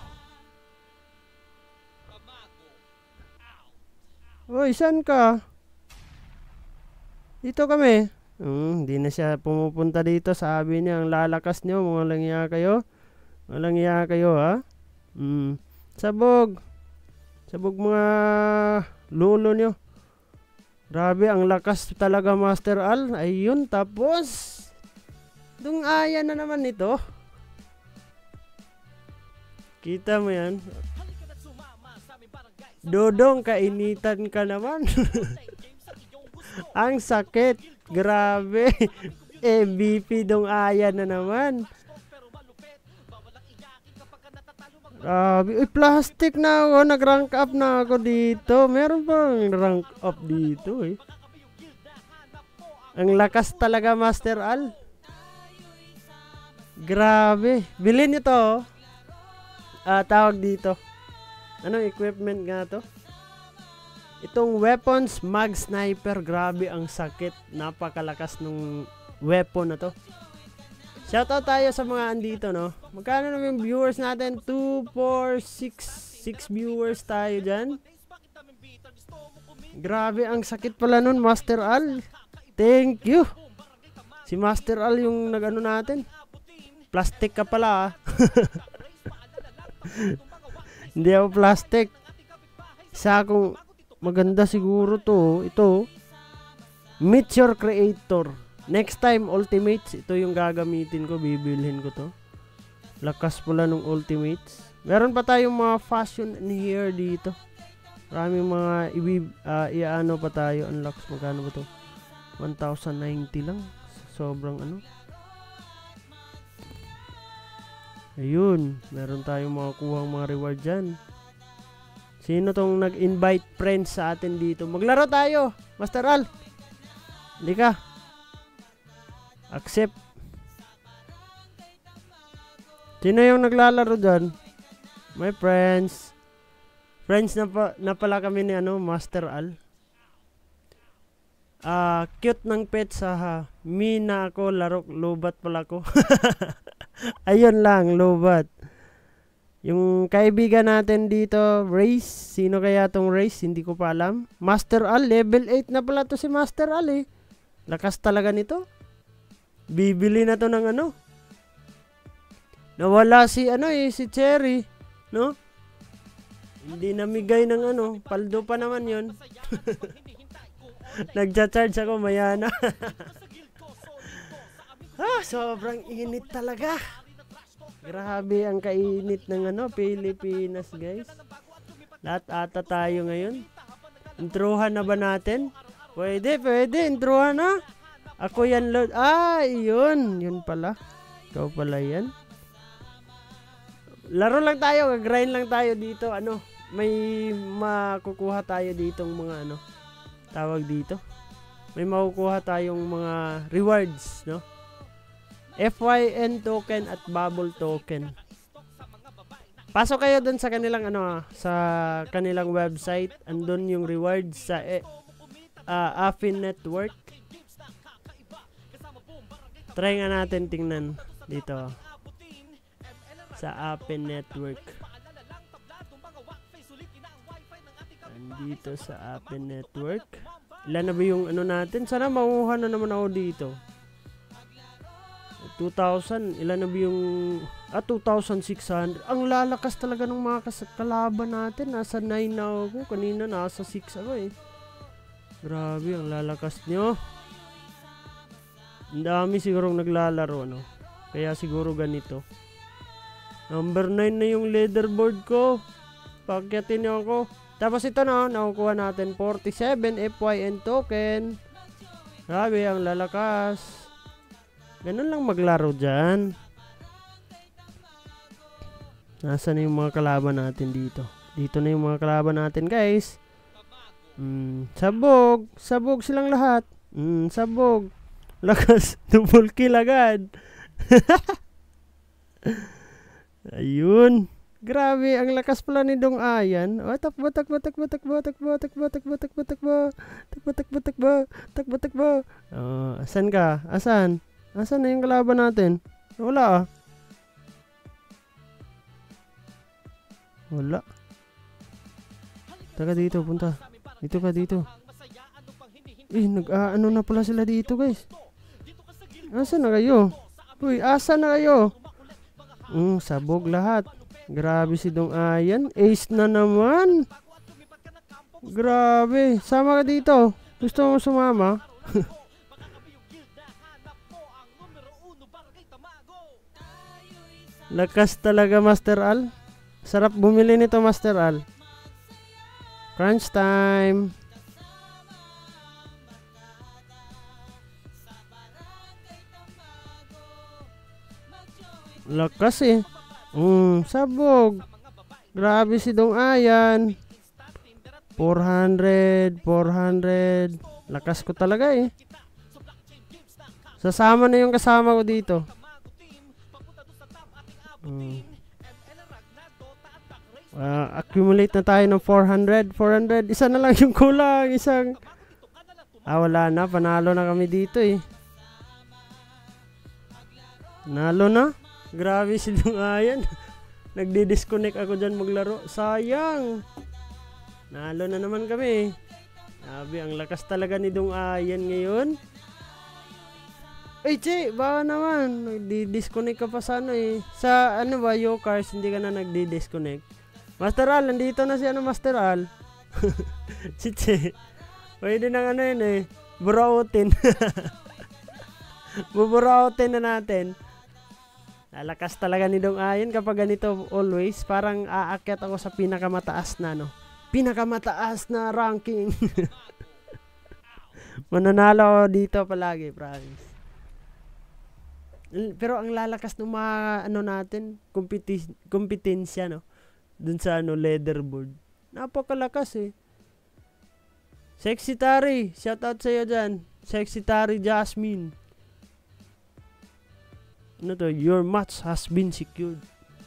Hoy, saan ka? Dito kami. Hmm, hindi na siya pumupunta dito. Sabi niya, ang lalakas niyo. Mga langya kayo. Walang iya kayo, ha? Mm. Sabog. Sabog mga lolo nyo. Grabe, ang lakas talaga, Master Al. Ayun, tapos Dong Ayan na naman ito. Kita mo yan? Dodong, kainitan ka naman. Ang sakit. Grabe. M V P Dong Ayan na naman. Grabe. Uy, plastic na ako. Nag-rank up na ako dito. Meron bang rank up dito eh. Ang lakas talaga, Master Al. Grabe. Bilhin nyo to. Ah, tawag dito. Anong equipment nga to? Itong weapons mag sniper. Grabe ang sakit. Napakalakas nung weapon na to. Shoutout tayo sa mga andito, no? Magkano naman yung viewers natin? two, four, six, six viewers tayo dyan. Grabe, ang sakit pala nun, Master Al. Thank you. Si Master Al yung nag-ano natin. Plastic ka pala ah. Hindi ako plastic. Isa akong maganda siguro to. Ito. Meet your creator. Next time, Ultimates. Ito yung gagamitin ko. Bibilhin ko to. Lakas pula ng Ultimates. Meron pa tayong mga fashion and hair dito. Maraming mga ibib, uh, iaano pa tayo. Unlocks. Magkano ba to? one thousand ninety lang. Sobrang ano. Ayun. Meron tayong mga kuhang mga reward dyan. Sino tong nag-invite friends sa atin dito? Maglaro tayo. Master Al. Hindi ka. Accept. Sino yung naglalaro dyan? My friends. Friends na, pa, na pala kami ni ano, Master Al. Ah, uh, cute ng pet sa ha. Me na ako, laro, lobat pala ko. Ayun lang, lobat. Yung kaibigan natin dito, Race. Sino kaya tong Race? Hindi ko pa alam. Master Al, level eight na pala to si Master Al eh. Lakas talaga nito. Bibili na to ng ano. Nawala si ano eh, si Cherry. No? Hindi namigay ng ano. Paldo pa naman yun. Nagcha-charge ako, mayana. Ah, sobrang init talaga. Grabe ang kainit ng ano, Pilipinas, guys. Lahat ata tayo ngayon. Introhan na ba natin? Pwede, pwede. Introhan na. Ako yan, Lord. Ah, yun. Yun pala. Ikaw pala yan. Laro lang tayo. Grind lang tayo dito. Ano, may makukuha tayo ditong mga ano. Tawag dito. May makukuha tayong mga rewards, no? F Y N token at bubble token. Pasok kayo dun sa kanilang ano, sa kanilang website. Andun yung rewards sa eh, uh, Affin Network. Try nga natin tingnan dito sa Affin Network. Andito sa Affin Network. Ilan na ba yung ano natin? Sana makuha na naman ako dito. two thousand, ilan na ba yung ah, two thousand six hundred. Ang lalakas talaga ng mga kalaban natin. Nasa nine na ako. Kanina nasa six ako eh. Grabe, ang lalakas nyo. Ang dami sigurong naglalaro, no? Kaya siguro ganito. Number nine na yung leaderboard ko. Pagyatin nyo ako. Tapos ito na, nakukuha natin forty-seven F Y N token. Grabe, ang lalakas. Ganun lang maglaro dyan. Nasaan na yung mga kalaban natin dito? Dito na yung mga kalaban natin, guys. Mm, sabog. Sabog silang lahat. Mm, sabog. Lakas. Double kill agad. Ayun. Grabe, ang lakas pala ni Dong Ayan. Oh, takbo, takbo, takbo, takbo, takbo, takbo, takbo, takbo, takbo, takbo, takbo, takbo, takbo, takbo. Oh, asan ka? Asan? Asan na yung kalaban natin? Wala ah. Wala. Taka dito, punta. Dito ka, dito. Eh, nag-ano na pala sila dito, guys. Asan na kayo? Uy, asan na kayo? Mm, sabog lahat. Grabe si Dong Ayan. Ace na naman. Grabe. Sama ka dito. Gusto mo sumama? Lakas talaga, Master Al. Sarap bumili nito, Master Al. Crunch time. Lakas eh. Mm, sabog. Grabe si Dong Ayan. four hundred, four hundred. Lakas ko talaga eh. Sasama na yung kasama ko dito. Hmm. Uh, accumulate na tayo ng four hundred. four hundred. Isa na lang yung kulang. Isang. Ah, wala na. Panalo na kami dito eh. Panalo na. Grabe si Dong Ayan. Nagdi-disconnect ako dyan maglaro. Sayang. Nalo na naman kami. Grabe, ang lakas talaga ni Dong Ayan ngayon. Ay, Che, baka naman. Nagdi-disconnect ka pa sa ano eh. Sa ano ba, Yo-Cars, hindi ka na nagdi-disconnect. Master Al, nandito na si ano, Master Al. Si Che. Pwede nang ano yun eh. Burautin. Buburautin na natin. Lalakas talaga ni Dong Ayon kapag ganito always. Parang aakyat ako sa pinakamataas na no. Pinakamataas na ranking. Mananalo ako dito palagi, promise. Pero ang lalakas ng mga ano natin, competi- kompetensya no. Dun sa ano leaderboard. Napakalakas eh. Sexy Tari, shout out sa iyo diyan. Sexy Tari Jasmine. Ano to? Your match has been secured.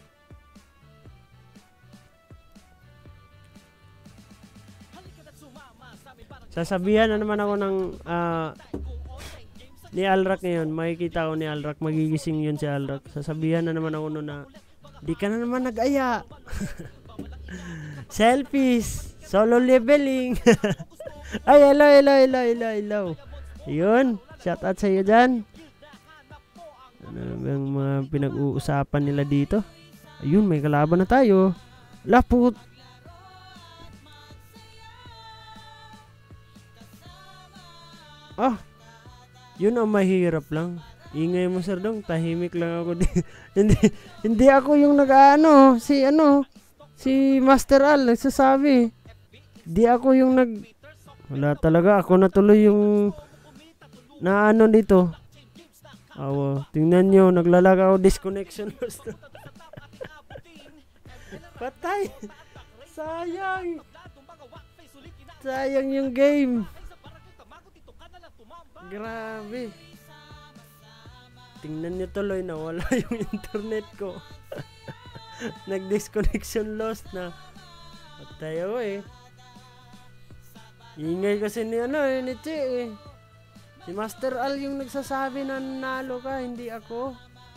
Sasabihan na naman ako ng uh, ni Alrak ngayon. Makikita ko ni Alrak. Magigising yun si Alrak. Sasabihan na naman ako no na di ka na naman nag-aya. Selfies. Solo leveling. Ay, hello, hello, hello, hello, hello. Yun. Shout out sa iyo dyan. Ano yung mga pinag-uusapan nila dito? Ayun, may kalaban na tayo. Laput. Ah, yun ang mahirap lang. Ingay mo, Sir Dong. Tahimik lang ako. hindi, hindi ako yung nag-ano. Si ano, si Master Al nagsasabi. Di ako yung nag... Wala talaga. Ako na tuloy yung na ano dito. Awa, tingnan nyo, naglalag ako disconnection. Patay! Sayang! Sayang yung game. Grabe. Tingnan nyo tuloy na wala yung internet ko. Nag-disconnection lost na. Patay ako eh. Ingay kasi ni ano eh, ni Che eh. Si Master Al yung nagsasabi na nanalo ka, hindi ako.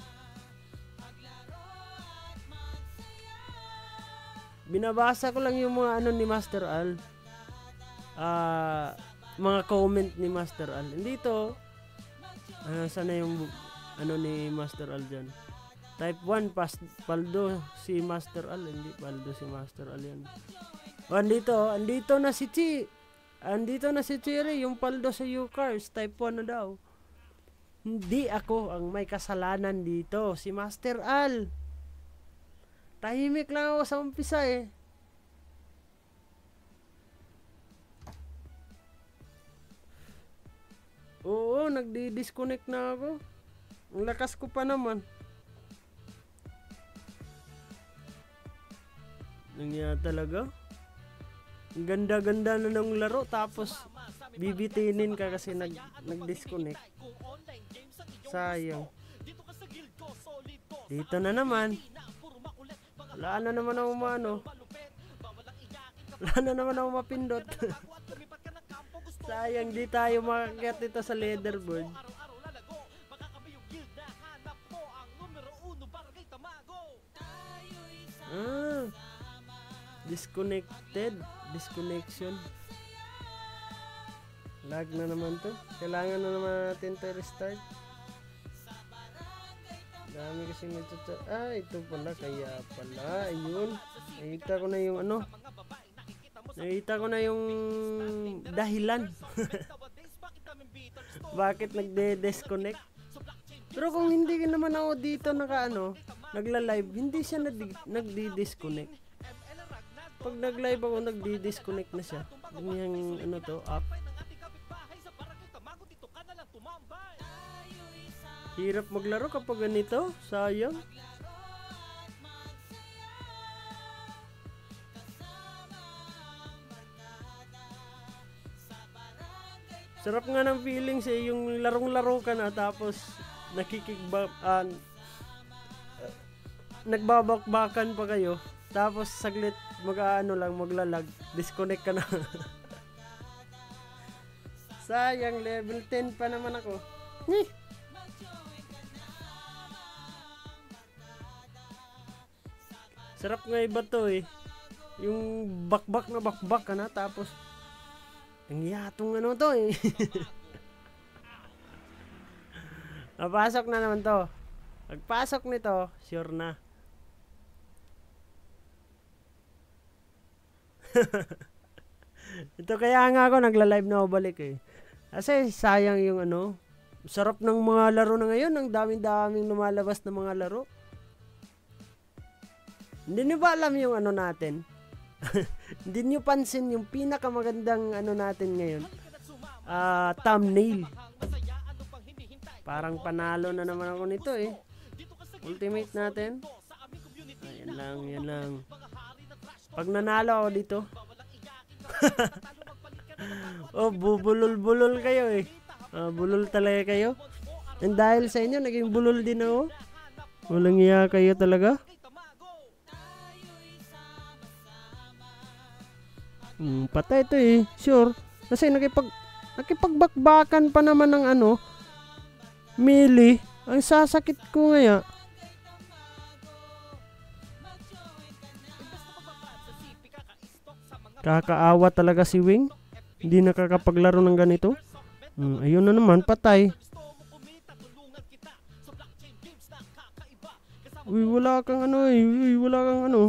Binabasa ko lang yung mga ano ni Master Al. Ah, uh, mga comment ni Master Al. Hindi to. Ano, sana yung ano ni Master Al dyan. Type one, pas, paldo si Master Al. Hindi, paldo si Master Al yan. O, andito, andito na si Chi. Andito na si Chiri, yung paldo sa U-Cars, type one na daw. Hindi ako ang may kasalanan dito, si Master Al. Tahimik lang ako sa umpisa eh. Oo, nagdi-disconnect na ako. Ang lakas ko pa naman. Nangyari talaga. Ang ganda-ganda na ng laro tapos bibitinin ka kasi nag nag-disconnect. Sayang. Dito na naman. Wala na naman ako maano. Wala na naman ako mapindot. Sayang, di tayo makakyat dito sa leaderboard. Ah, disconnected. Disconnection. Lag na naman to. Kailangan na naman natin to restart. Dami kasi nagchat. Ah, ito pala. Kaya pala. Ayun. Nakita ko na yung ano. Nakita ko na yung dahilan. Bakit nagde-disconnect? Pero kung hindi naman ako dito naka ano, nagla-live, hindi siya nagdi-disconnect. Pag nag-live ako, nagdi-disconnect na siya. Yung ano to, app. Hirap maglaro kapag ganito. Sayang. Sarap nga ng feelings eh, yung larong-laro ka na tapos nakikigba uh, nagbabakbakan pa kayo tapos saglit mag-ano lang, maglalag, disconnect ka na. Sayang, level ten pa naman ako. Eh. Sarap nga iba to eh, yung bakbak na bakbak ka na tapos ang yatong ano to eh. Papasok na naman to. Pagpasok nito, sure na. Ito kaya nga ako nagla-live na ako balik eh. Kasi sayang yung ano, sarap ng mga laro na ngayon, ang daming-daming lumalabas na mga laro. Hindi niyo ba alam yung ano natin? Hindi niyo pansin yung pinakamagandang ano natin ngayon? Ah, uh, thumbnail. Parang panalo na naman ako nito eh. Ultimate natin. Ayan lang, yan lang. Pag nanalo ako dito. Oh, bubulol-bulol kayo eh. Uh, bulol talaga kayo. And dahil sa inyo, naging bulol din ako. Walang iya kayo talaga. Hmm, patay ito eh. Sure. Kasi nakipag, nakipagbakbakan pa naman ng ano, melee. Ang sasakit ko ngaya. Kakaawa talaga si Wing. Hindi nakakapaglaro ng ganito. Hmm, ayun na naman, patay. Uy, wala kang ano eh. Uy, wala kang ano.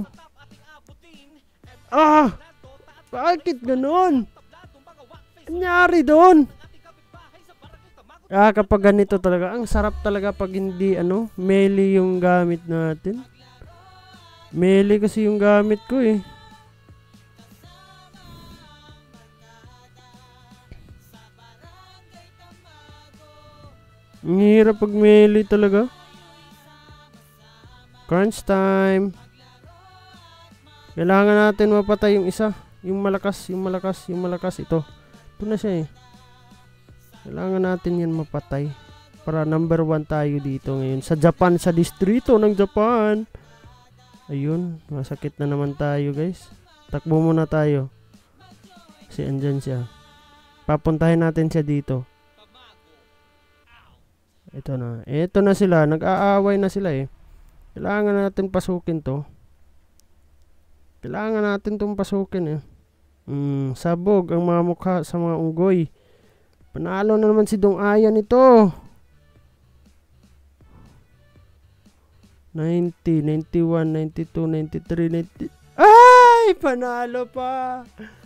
Ah! Bakit ganon? Anyari doon? Ah, kapag ganito talaga, ang sarap talaga pag hindi ano, melee yung gamit natin. Melee kasi yung gamit ko eh. Ang hirap pag melee talaga. Crunch time. Kailangan natin mapatay yung isa. Yung malakas, yung malakas, yung malakas. Ito. Ito na siya eh. Kailangan natin yan mapatay. Para number one tayo dito ngayon. Sa Japan, sa distrito ng Japan. Ayun. Masakit na naman tayo guys. Takbo muna tayo. Kasi andyan siya. Papuntahin natin siya dito. Ito na. Ito na sila. Nag-aaway na sila eh. Kailangan natin pasukin to. Kailangan natin itong pasukin eh. Mm, sabog ang mga mukha sa mga unggoy. Panalo na naman si Dong Ayan ito. ninety, ninety-one, ninety-two, ninety-three, ninety... Ay! Panalo pa!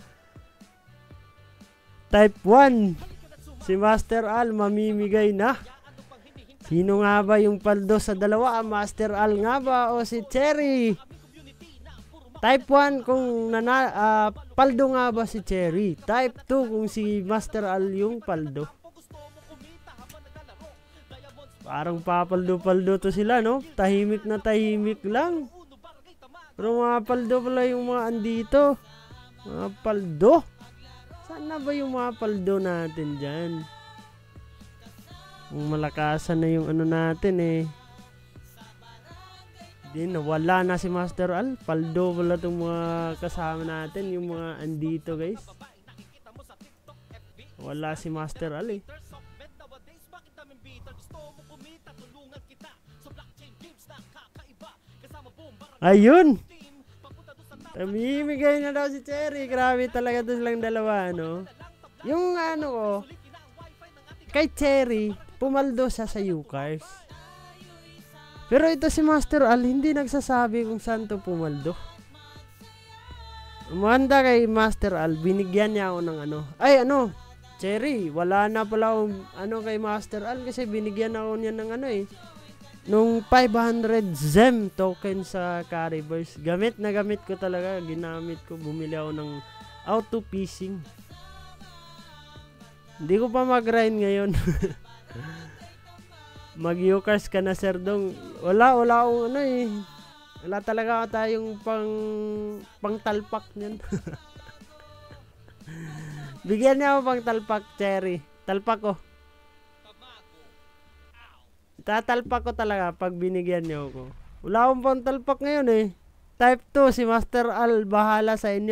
Type one. Si Master Al mamimigay na. Sino nga ba yung paldo sa dalawa? Master Al nga ba o si Cherry? Type one kung nana, uh, paldo nga ba si Cherry? Type two kung si Master Al yung paldo. Parang papaldo-paldo to sila, no? Tahimik na tahimik lang. Pero mga paldo pala yung mga andito. Mga paldo. Saan na ba yung mga paldo natin dyan? Kung malakasan na yung ano natin eh. Din, wala na si Master Al. Paldo pala itong mga kasama natin. Yung mga andito guys. Wala si Master Al eh. Ayun! Tamimigay na daw si Cherry. Grabe talaga doon silang dalawa, no? Yung ano ko, kay Cherry, pumaldo siya sa U-Cars. Pero ito si Master Al, hindi nagsasabi kung saan to pumaldo. Umanda kay Master Al, binigyan niya ako ng ano. Ay, ano? Cherry, wala na pala akong ano kay Master Al kasi binigyan ako niya ng ano eh. Nung five hundred Z E M token sa Carriverse. Gamit na gamit ko talaga. Ginamit ko. Bumili ako ng auto fishing. Hindi ko pa mag-grind ngayon. Mag-U-Cars ka na Sir Dong. Wala, wala akong ano eh. Wala talaga tayong pang pang talpak niyan. Bigyan niya ako pang talpak, Cherry. Talpak ko. Tatalpak ko talaga pag binigyan niyo ako. Wala akong pang talpak ngayon eh. Type two, si Master Al, bahala sa inyo.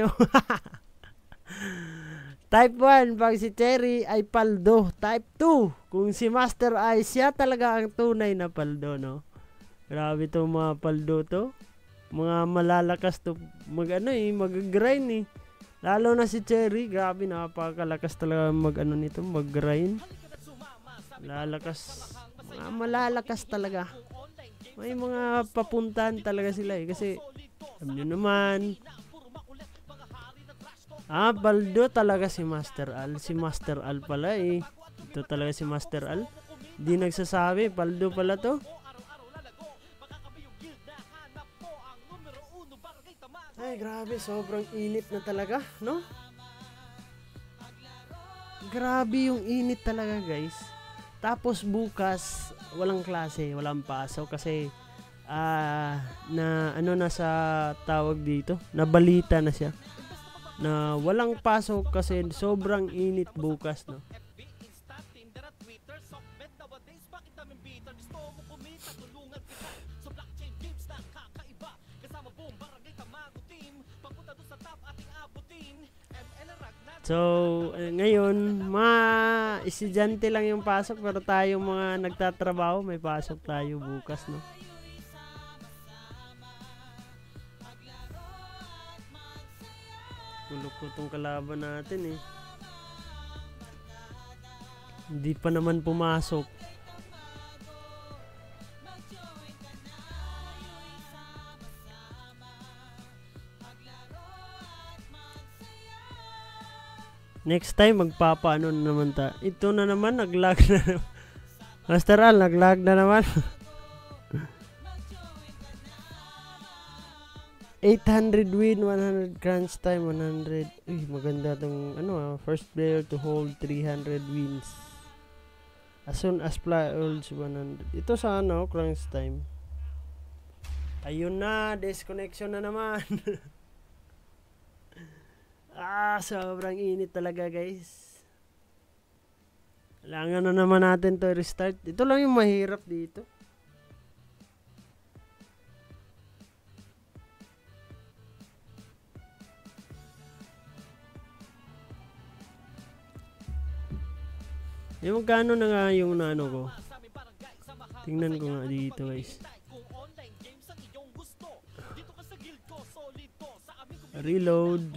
Type one, pag si Cherry ay paldo. Type two, kung si Master ay siya talaga ang tunay na paldo, no? Grabe to mga paldo to. Mga malalakas to mag ano eh, mag-grind eh. Lalo na si Cherry, grabe napakalakas talaga mag ano nito, mag-grind. Lalakas Mga malalakas talaga. May mga papuntahan talaga sila eh. Kasi, alam nyo naman, ah, Baldo talaga si Master Al. Si Master Al pala eh. Ito talaga si Master Al. Di nagsasabi, Baldo pala to. Ay, grabe, sobrang init na talaga, no? Grabe yung init talaga, guys. Tapos bukas, walang klase, walang pasok kasi ah, na ano na sa tawag dito, nabalita na siya. Na walang pasok kasi sobrang init bukas, no? So, eh, ngayon, mga estudyante lang yung pasok pero tayong mga nagtatrabaho, may pasok tayo bukas, no? Kulok ko tong kalaban natin eh. Hindi pa naman pumasok. Next time, magpapaano na naman ta. Ito na naman, naglag na naman. Master Al, naglag na naman. eight hundred win, one hundred crunch time, one hundred. Uy, maganda tong ano ah, first player to hold three hundred wins. As soon as player holds one hundred. Ito sa ano, crunch time. Ayun na, disconnection na naman. Ah, sobrang init talaga, guys. Kailangan na naman natin to restart. Ito lang yung mahirap dito. Yung magkano na nga yung ano ko. Tingnan ko nga dito, guys. Reload.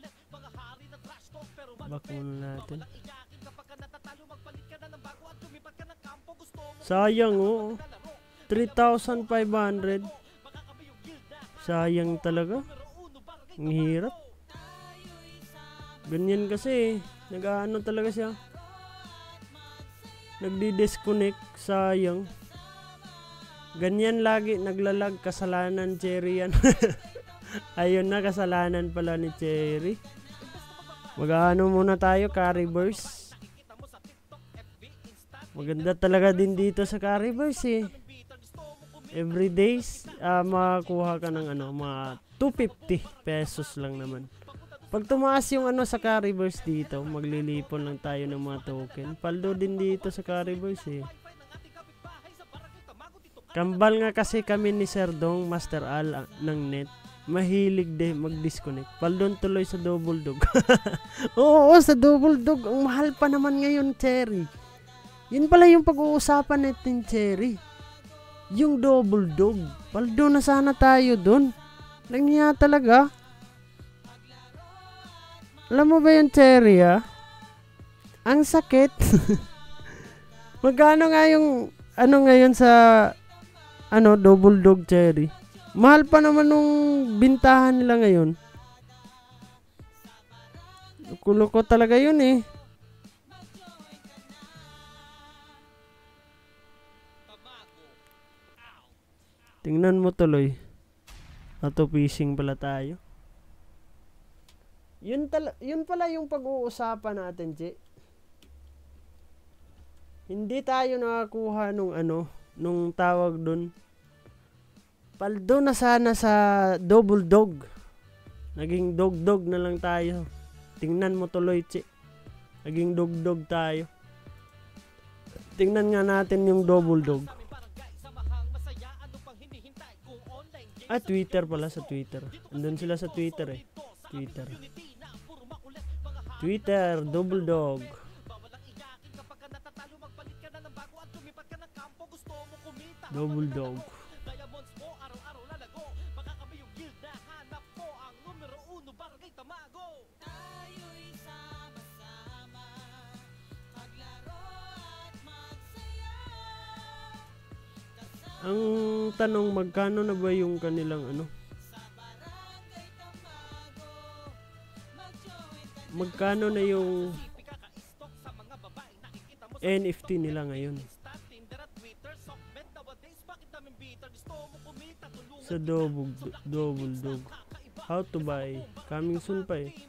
Back muna natin. Sayang oh. three thousand five hundred. Sayang talaga. Ang hirap. Ganyan kasi. Nag-ano talaga siya. Nagdi-disconnect. Sayang. Ganyan lagi. Naglalag. Kasalanan Cherry yan. Ayun na. Kasalanan pala ni Cherry. Mag-ano muna tayo, Carryverse. Maganda talaga din dito sa Carryverse eh. Every days, uh, makakuha ka ng ano, mga two hundred fifty pesos lang naman. Pag tumaas yung ano sa Carryverse dito, maglilipon lang tayo ng mga token. Paldo din dito sa Carryverse eh. Kambal nga kasi kami ni Sir Dong, Master Al uh, ng net. Mahilig din mag-disconnect. Paldon tuloy sa double dog. Oo, sa double dog. Ang mahal pa naman ngayon, Cherry. Yun pala yung pag-uusapan natin, Cherry. Yung double dog. Paldo na sana tayo dun. Lang niya talaga. Alam mo ba yung Cherry, ha? Ang sakit. Magkano nga yung ano ngayon sa ano, double dog, Cherry? Mahal pa naman nung bintahan nila ngayon. Kulo ko talaga yun eh. Tingnan mo tuloy. Auto fishing pala tayo. Yun, tala, yun pala yung pag-uusapan natin, Che. Hindi tayo nakakuha nung ano, nung tawag dun. Paldo na sana sa double dog. Naging dog-dog na lang tayo. Tingnan mo tuloy, Che. Naging dog-dog tayo. Tingnan nga natin yung double dog. Ah, Twitter pala, sa Twitter. Andun sila sa Twitter eh. Twitter. Twitter, double dog. Double dog. Ang tanong, magkano na ba yung kanilang ano? Magkano na yung N F T nila ngayon? Sa double, double dog. How to buy? Coming soon pa eh.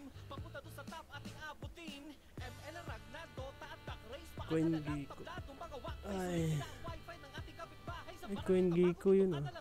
CoinGecko. Ay. Ay, CoinGecko yun ah.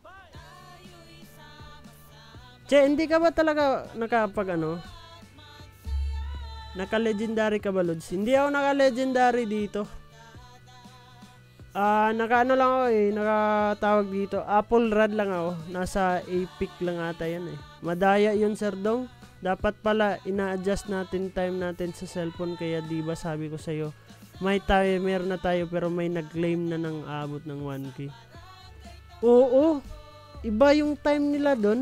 Che, hindi ka ba talaga nakapag ano? Naka-legendary ka ba, Lods? Hindi ako naka-legendary dito. Ah, uh, naka-ano lang ako eh, nakatawag dito. Apple Rad lang ako. Nasa Epic lang ata yan eh. Madaya yun, Sir Dong. Dapat pala ina-adjust natin time natin sa cellphone, kaya di ba sabi ko sa'yo, may timer na tayo pero may nag-claim na ng abot ng one K. Oo, iba yung time nila doon.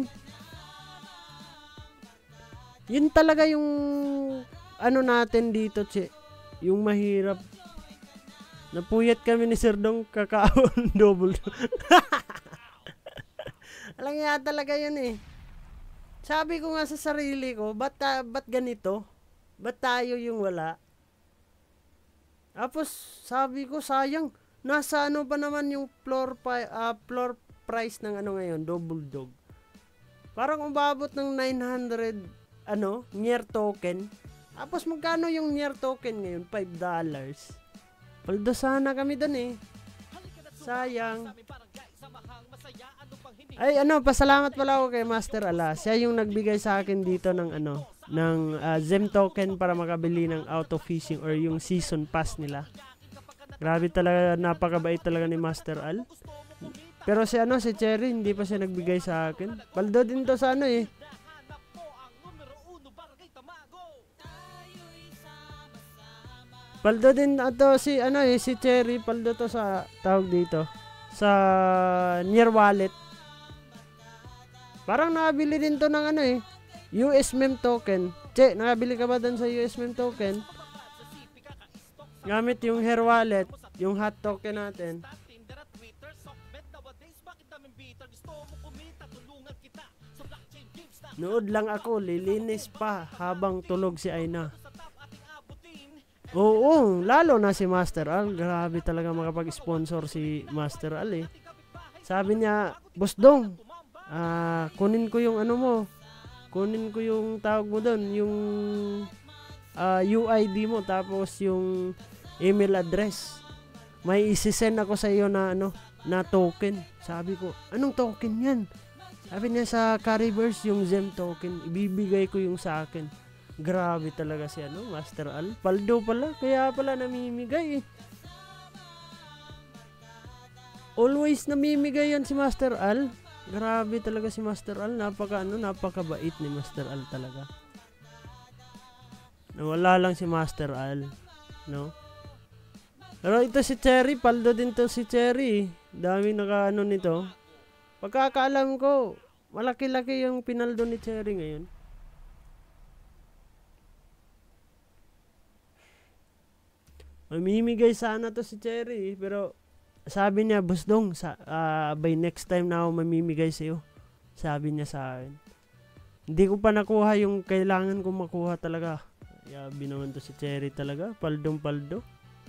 Yun talaga yung ano natin dito, che. Yung mahirap. Napuyat kami ni Sir Dong kakaon double. Alam nga talaga yun eh. Sabi ko nga sa sarili ko, ba't, uh, ba't ganito? Ba't tayo yung wala? Tapos sabi ko, sayang. Nasa ano pa naman yung floor, pa, uh, floor price ng ano ngayon, double dog. Parang umabot ng nine hundred ano, Nier token. Tapos magkano yung Nier token ngayon? five dollars. Paldo sana kami doon eh. Sayang. Ay ano, pasalamat pala ako kay Master Ala. Siya yung nagbigay sa akin dito ng ano, ng uh, Zem token para makabili ng auto fishing or yung season pass nila. Grabe talaga, napakabait talaga ni Master Al. Pero si ano, si Cherry, hindi pa siya nagbigay sa akin. Paldo din to sa ano eh. Paldo din ato si ano eh, si Cherry, paldo to sa tawag dito sa Nier Wallet. Parang nakabili din to ng ano eh, U S meme token. Che, nakabili ka ba doon sa U S meme token? Gamit yung Hair Wallet, yung hot token natin. Nood lang ako, lilinis pa habang tulog si Aina. Oo, lalo na si Master Al. Grabe talaga makapag-sponsor si Master Al eh. Sabi niya, Boss Dong, uh, kunin ko yung ano mo. Kunin ko yung tawag mo doon, yung uh, U I D mo, tapos yung email address. May isi-send ako sa iyo na ano, na token. Sabi ko, anong token yan? Sabi niya sa Carriverse, yung Zem token. Ibibigay ko yung sa akin. Grabe talaga si ano, Master Al. Paldo pala, kaya pala namimigay eh. Always namimigay yan si Master Al. Grabe talaga si Master Al. Napaka ano, napakabait ni Master Al talaga. Nawala lang si Master Al, no? Pero ito si Cherry, paldo din to si Cherry. Dami naka ano nito. Pagkakaalam ko, malaki-laki yung pinaldo ni Cherry ngayon. Mamimigay sana to si Cherry, pero sabi niya, Boss Dong, sa, uh, by next time na ako mamimigay sa'yo. Sabi niya sa akin. Hindi ko pa nakuha yung kailangan kong makuha talaga. Yabi naman to si Cherry talaga, paldong paldo.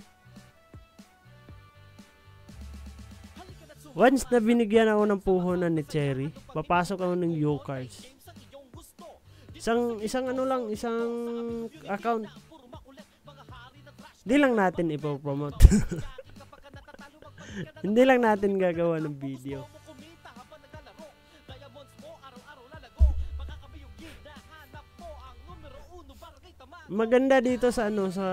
Once na binigyan ako ng puhunan ni Cherry, papasok ako ng U-Cards. Isang, isang ano lang, isang account. Hindi lang natin ipopromote. Hindi lang natin gagawa ng video. Maganda dito sa ano, sa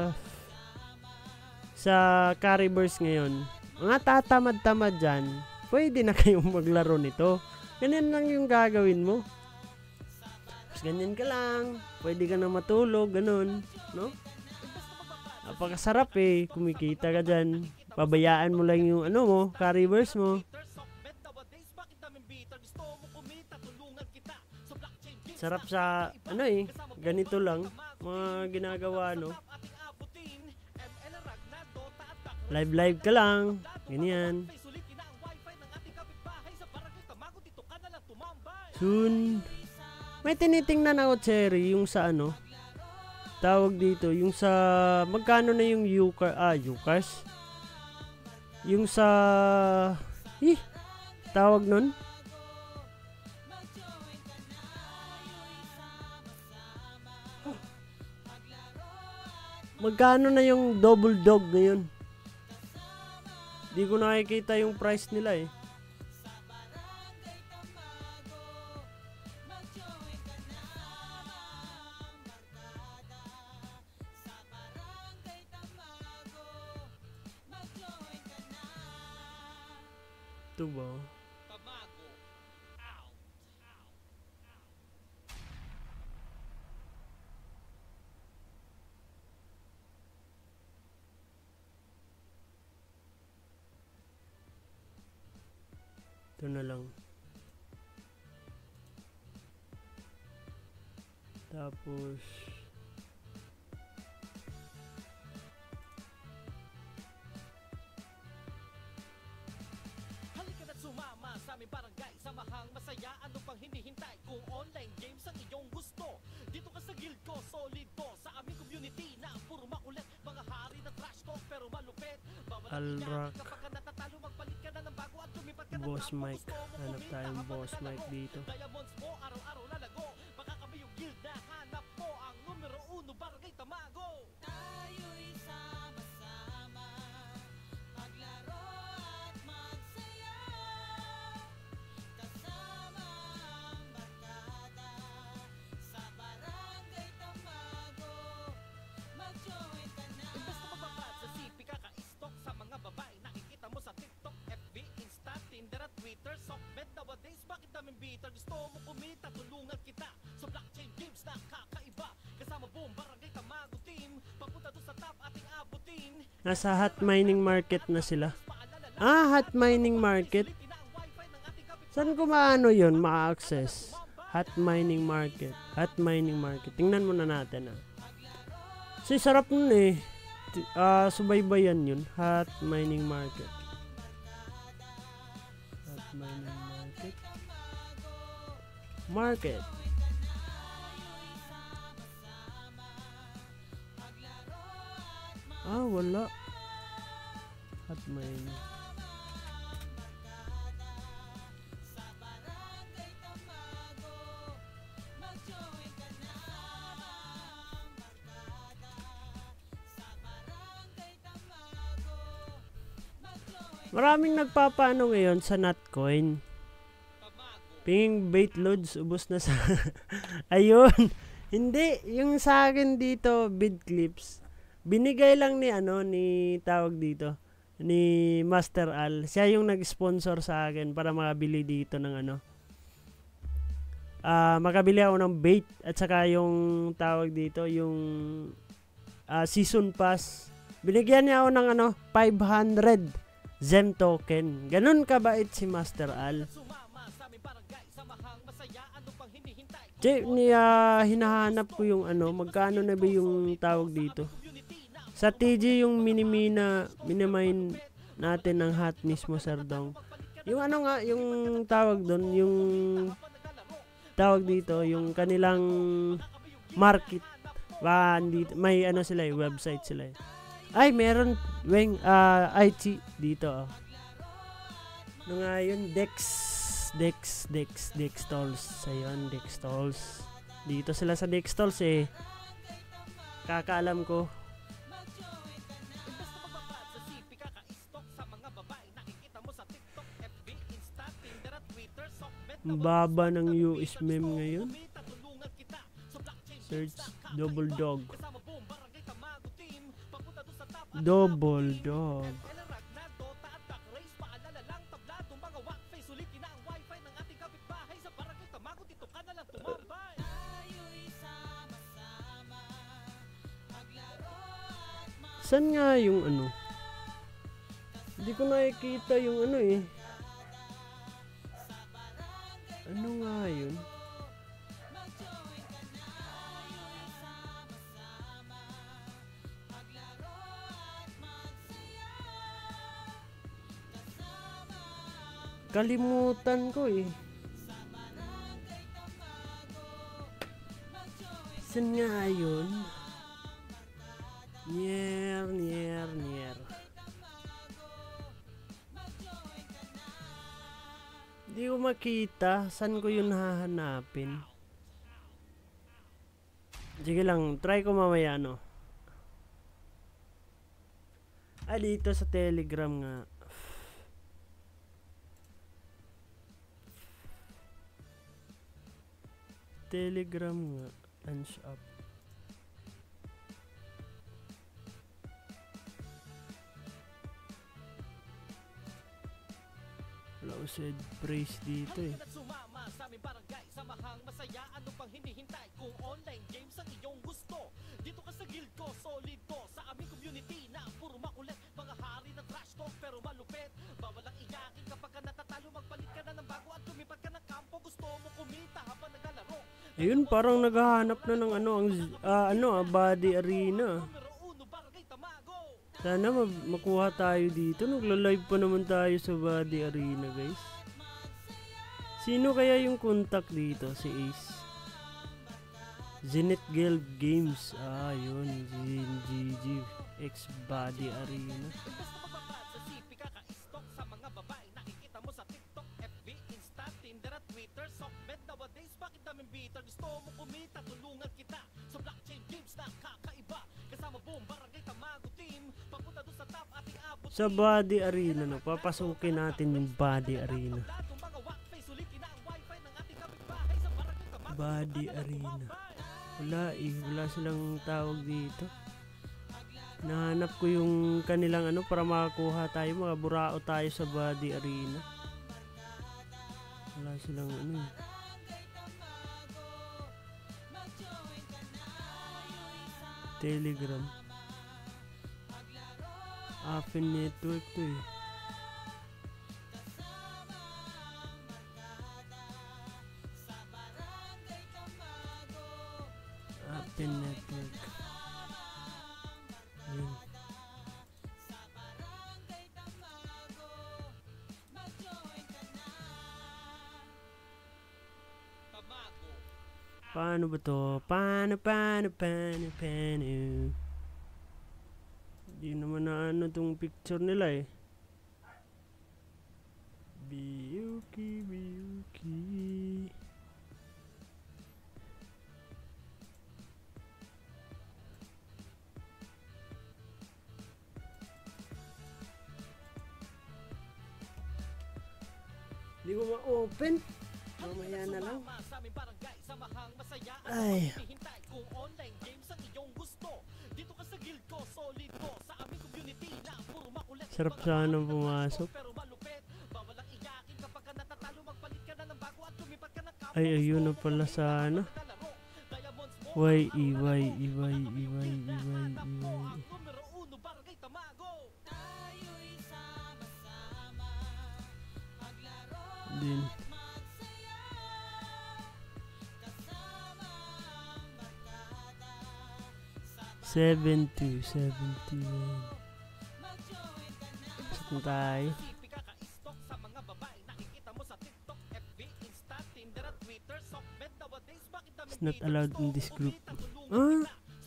sa Carriverse ngayon. Mga tatamad-tamad dyan, pwede na kayong maglaro nito. Ganyan lang yung gagawin mo. Tapos ganyan ka lang, pwede ka na matulog, ganun, no? Napakasarap eh, kumikita ka dyan. Pabayaan mo lang yung ano mo, Carriverse mo. Sarap sa, ano eh, ganito lang, mga ginagawa, no? Live-live ka lang, ganyan. Soon. May tinitingnan ako, Cherry, yung sa ano. Tawag dito, yung sa magkano na yung Ucar, ah, Ucars? Yung sa ih, tawag nun? Magkano na yung double dog ngayon? Di ko nakikita yung price nila eh. Ito ba? Tamago out. Ito na lang. Tapos Halika na't sumama sa aming barangay, samahang masaya, ano pang hinihintay? Kung online games ang iyong gusto, dito ka sa guild ko, solid to. Sa aming community na puro makulit, mga hari na trash talk pero malupit. Bawal ang Alrak. iyak kapag ka natatalo, magpalit ka na ng bago at lumipat ka ng Boss kampo. Mike. Gusto mo Hanap kumita tayong habang Boss naglalaro. Mike dito. Diamonds mo araw-araw lalago, baka kami yung guild na hanap mo. Ang numero uno, Barangay Tamago. Tayo'y sama-sama, maglaro at magsaya, kasama ang barkada sa Barangay Tamago. Mag-join ka na. Imbes na magbabad sa C P, kaka-stalk sa mga babae nakikita mo sa TikTok, F B, Insta, Tinder at Twitter. Sockmed nowadays, bakit daming bitter? Gusto mo kumita, tulungan kita sa blockchain games na kakaiba. Kasama buong Barangay Tamago team, papunta doon sa top ating abutin. nasa hot mining market na sila. Ah, hot mining market. Saan ko maano yun, ma-access? Hot mining market. Hot mining market. Tingnan muna natin ah. So, sarap nun eh. T- Ah, subaybayan yun. Hot mining market. Hot mining market. Market. Ah, wala. Hot mining. Maraming nagpapaano ngayon sa Notcoin. Ping bait loads, ubos na sa... Ayun. Hindi, yung sa akin dito, bid clips. Binigay lang ni ano, ni tawag dito, ni Master Al. Siya yung nag-sponsor sa akin para makabili dito ng ano. Ah, makabili ako ng bait at saka yung tawag dito, yung ah, season pass. Binigyan niya ako ng ano, five hundred Zem token. Ganun kabait si Master Al. Che, niya hinahanap ko yung ano, magkano na ba yung tawag dito. Sa T G yung minimina, minimine natin ng hot mismo, Sir Dong. Yung ano nga, yung tawag doon, yung tawag dito, yung kanilang market. Ba, dito, may ano sila eh, website sila eh. Ay, meron, weng, ah, uh, I T dito. Oh. Ano nga yun, Dex, Dex, Dex, Dex Tolls. Ayun, Dex Tolls. Dito sila sa Dex Tolls eh. Kakaalam ko. Ang baba ng U S meme ngayon. Search double dog. Double dog. Saan nga yung ano? Hindi ko nakikita yung ano eh. Ano nga yun? Kalimutan ko eh. San nga yun? Nier, nier, nier. Hindi ko makita. Saan ko yun hahanapin? Sige lang, try ko mamaya, no? Ah, dito sa Telegram nga. Telegram nga. Lunch up. Said praise dito eh. Sumama sa aming barangay, samahang masaya, ano pang hinihintay kung online games ang iyong gusto. Dito ka sa guild ko, solid to, sa aming community na puro makulit, mga hari ng trash talk pero malupit. Bawal ang iyakin kapag ka natatalo, magpalit ka na ng bago at lumipat ka ng kampo, gusto mo kumita habang naglalaro. Ayun, parang naghahanap na ng ano, ang uh, ano, ah, body arena. Sana ma- makuha tayo dito. Nagla-live pa naman tayo sa body arena, guys. Sino kaya yung contact dito? Si Ace. Zenith Guild Games. Ah, yun. G G X Body Arena. Gusto mo kumita, tulungan kita sa blockchain games na kakaiba. Kasama buong barangay Tamago team, papunta doon sa top ating abot. Sa body arena, no, papasukin natin yung body arena. Body arena. Wala eh, wala silang tawag dito. Nahanap ko yung kanilang ano para makakuha tayo, mga burao tayo sa body arena. Wala silang ano eh. Telegram. Appen network to eh. Appen network. Ayun. Paano ba to? Paano, paano, paano, paano? Hindi naman na ano tong picture nila eh. Biyuki, biyuki. Hindi ko ma-open. Mamaya na lang. Ay. Sarap sana pumasok. Ay, ayun na pala sana. Y, E, Y, E, Y, E, Y, E, Y, E, Y. Din. seven two, seven two. Saan tayo? It's not allowed in this group. Ah?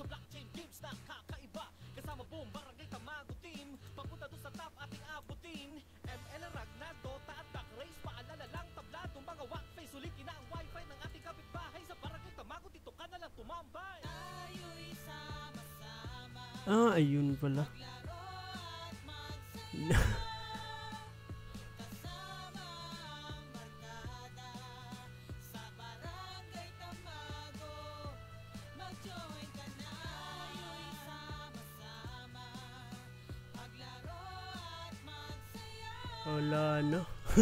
Ah, ayun pala. Wala no.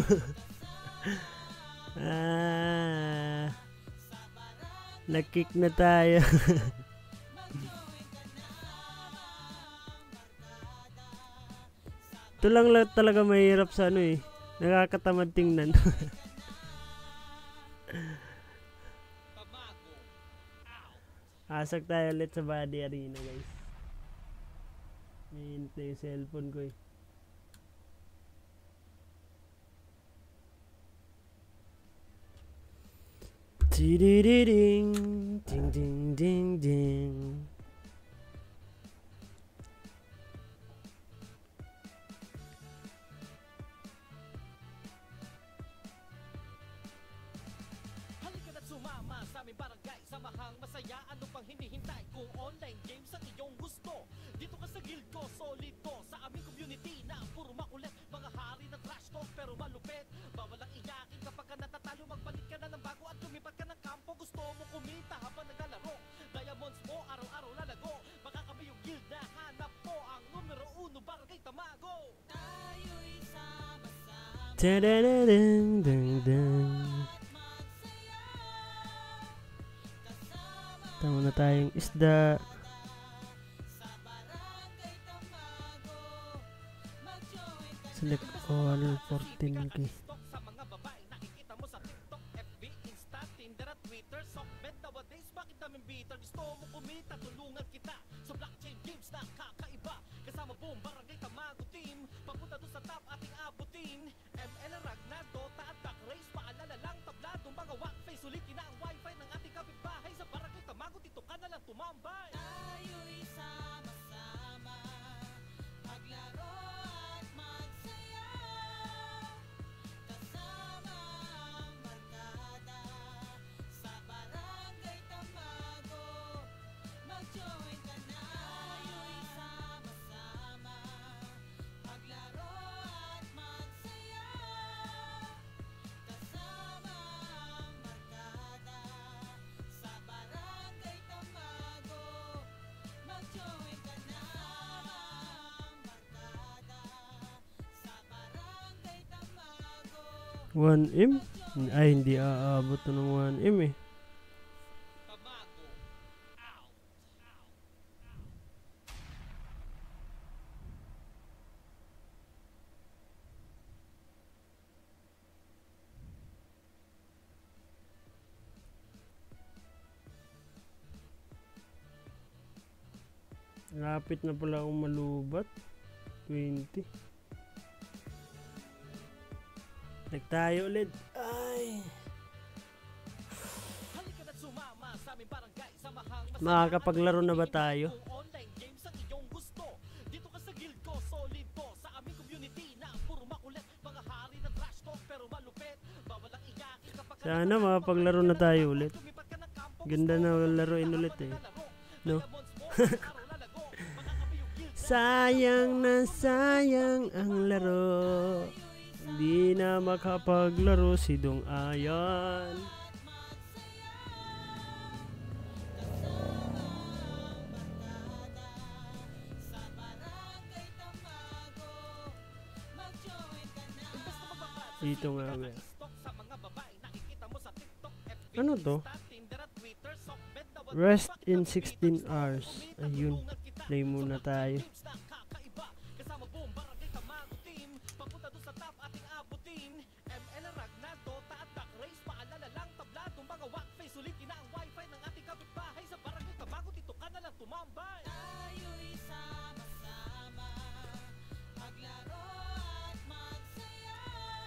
Ah, nag-kick na tayo. Ito lang, lang talaga mahirap sa ano eh. Nakakatamad tingnan. Asag tayo ulit sa body arena, guys. Mainit na yung cellphone ko eh. Tidididing, ding ding ding ding. Halika na't sumama sa aming barangay, samahang masaya, ano pang hinihintay? Kung online games ang iyong gusto, dito ka sa guild ko, solid to. Sa aming community na puro makulit, mga hari ng trash talk pero malupit. Bawal ang iyakin kapag ka natatalo, magbalik ka na ng bago at lumipat ka ng kampo. Gusto mo kumita habang naglalaro, diamonds mo araw-araw lalago. Baka kami yung guild na hanap mo, ang numero uno barangay Tamago. Tayo'y sama-sama. Tadadadang, dang, dang. Tama na tayong isda. Select all fourteen K. Sa mga babae nakikita mo sa TikTok, F B, Insta, Tinder at Twitter. Sockbed nowadays, bakit namin bitter? Gusto mo kumita, tulungan kita sa blockchain games na kakaiba. Kasama buong barangay Tamago team, papunta doon sa top ating abutin. M L Ragnar, Dota at Duck Race, paalala lang tabladong mga walkface. Ulitin na ang wifi ng ating kapitbahay. Sa barangay Tamago, dito ka na lang tumambay. Tayo'y sama-sama, maglaro at magsaya. Kasama ang barkada sa barangay Tamago. Mag-join ka na. Tayo'y sama-sama, maglaro at magsaya. Kasama ang barkada sa barangay Tamago. Mag-join ka na. Ang barkada sa barangay Tamago. one M? Ay, hindi aabot na ng one M eh. Tamago out. Lapit na pala akong malubat. twenty. Like tayo ulit. Ay. Halika na't sumama sa aming barangay, samahang masaya. Makakapaglaro na ba tayo? Kung online games ang iyong gusto, dito ka sa guild ko, solid to. Sa aming community na puro makulit, mga hari ng trash talk pero malupit. Bawal ang iyakin kapag ka Sana makapaglaro na tayo ulit. lumipat ka ng kampo. Ganda na laruin ulit eh. No? Sayang na sayang ang laro. Di na makapaglaro si Dong Ayan. Dito nga ba? Ano to? Rest in sixteen hours. Ayun. Play muna tayo. Kasama buong barangay Tamago team, papunta doon sa top ating abutin. M L Ragnar, Dota at Duck Race, paalala lang tabladong mga walkface. Ulitin na ang wifi ng ating kapitbahay. Sa barangay Tamago, dito ka na lang tumambay. Tayo'y sama-sama, maglaro at magsaya.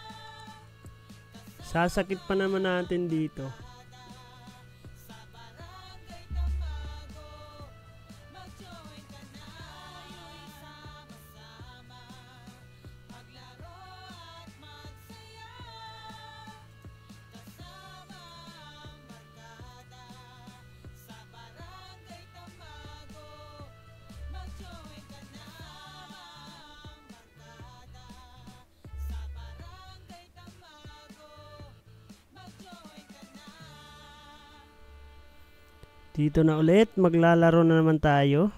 Sasakit pa naman natin dito. Sa barangay Tamago, mag-join ka na. Tayo'y sama-sama, maglaro at magsaya. Kasama ang barkada sa barangay Tamago. Mag-join ka na. Ang barkada sa barangay Tamago. Mag-join ka na. Dito na ulit. Maglalaro na naman tayo.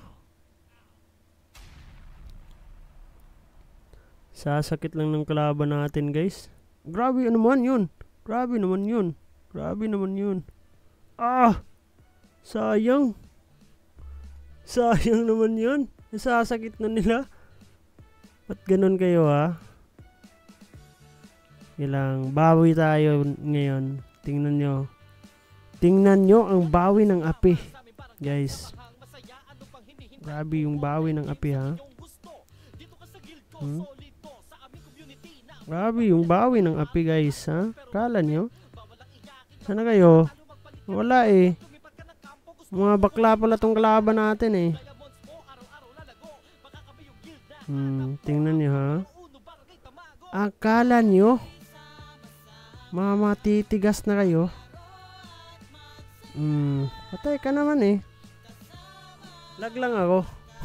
Sasakit lang ng kalaban natin, guys. Grabe naman yun. Grabe naman yun. Grabe naman yun. Ah! Sayang. Sayang naman yun. Sasakit na nila. Ba't ganun kayo, ha? Kailang bawi tayo ngayon. Tingnan nyo. Tingnan nyo ang bawi ng api. Guys. Grabe yung bawi ng api, ha? Hmm? Grabe yung bawi ng api, guys, ha? Kala nyo? Sana kayo? Wala eh. Mga bakla pala tong kalaban natin eh. Hmm, tingnan nyo ha. Akala nyo mga matitigas na kayo. Hmm, patay ka naman eh. Lag lang ako.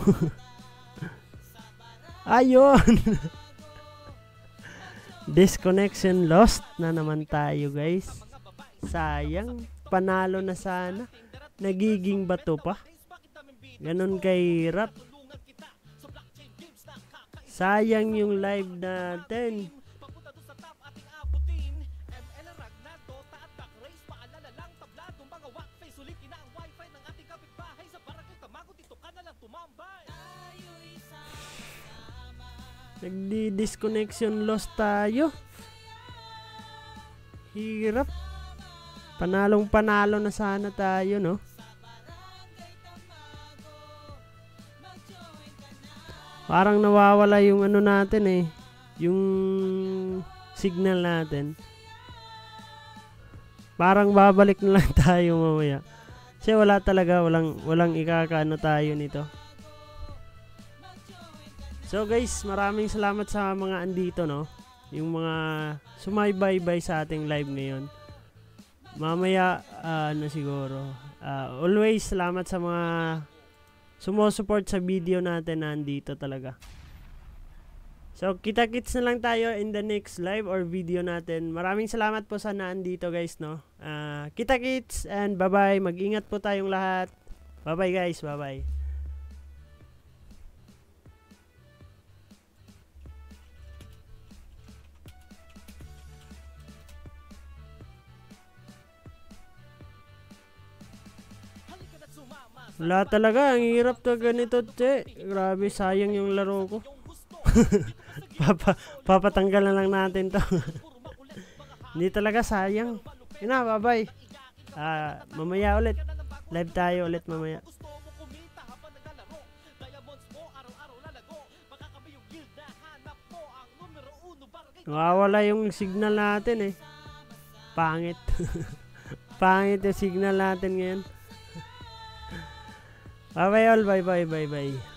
Ayun. Disconnection lost na naman tayo guys. Sayang. Panalo na sana. Nagiging bato pa. Ganon kahirap. Sayang yung live natin. Nagdi-disconnection loss tayo. Hirap. Panalong panalo na sana tayo, no? Parang nawawala yung ano natin eh. Yung signal natin. Parang babalik na lang tayo mamaya. Kasi wala talaga, walang, walang ikakaano tayo nito. So guys, maraming salamat sa mga andito, no? Yung mga sumaybaybay sa ating live ngayon. Mamaya, uh, ano siguro, uh, always salamat sa mga sumusupport sa video natin na andito talaga. So, kita-kits na lang tayo in the next live or video natin. Maraming salamat po sa naandito guys, no? Uh, kita-kits and bye-bye. Mag-ingat po tayong lahat. Bye-bye guys, bye-bye. Wala talaga, ang hirap to ganito, che. Grabe, sayang yung laro ko. Papa, papatanggal na lang natin to. Hindi talaga, sayang. Yun na, bye-bye. Uh, mamaya ulit. Live tayo ulit mamaya. Nawawala yung signal natin eh. Pangit. Pangit yung signal natin ngayon. Bye bye all, bye bye bye bye.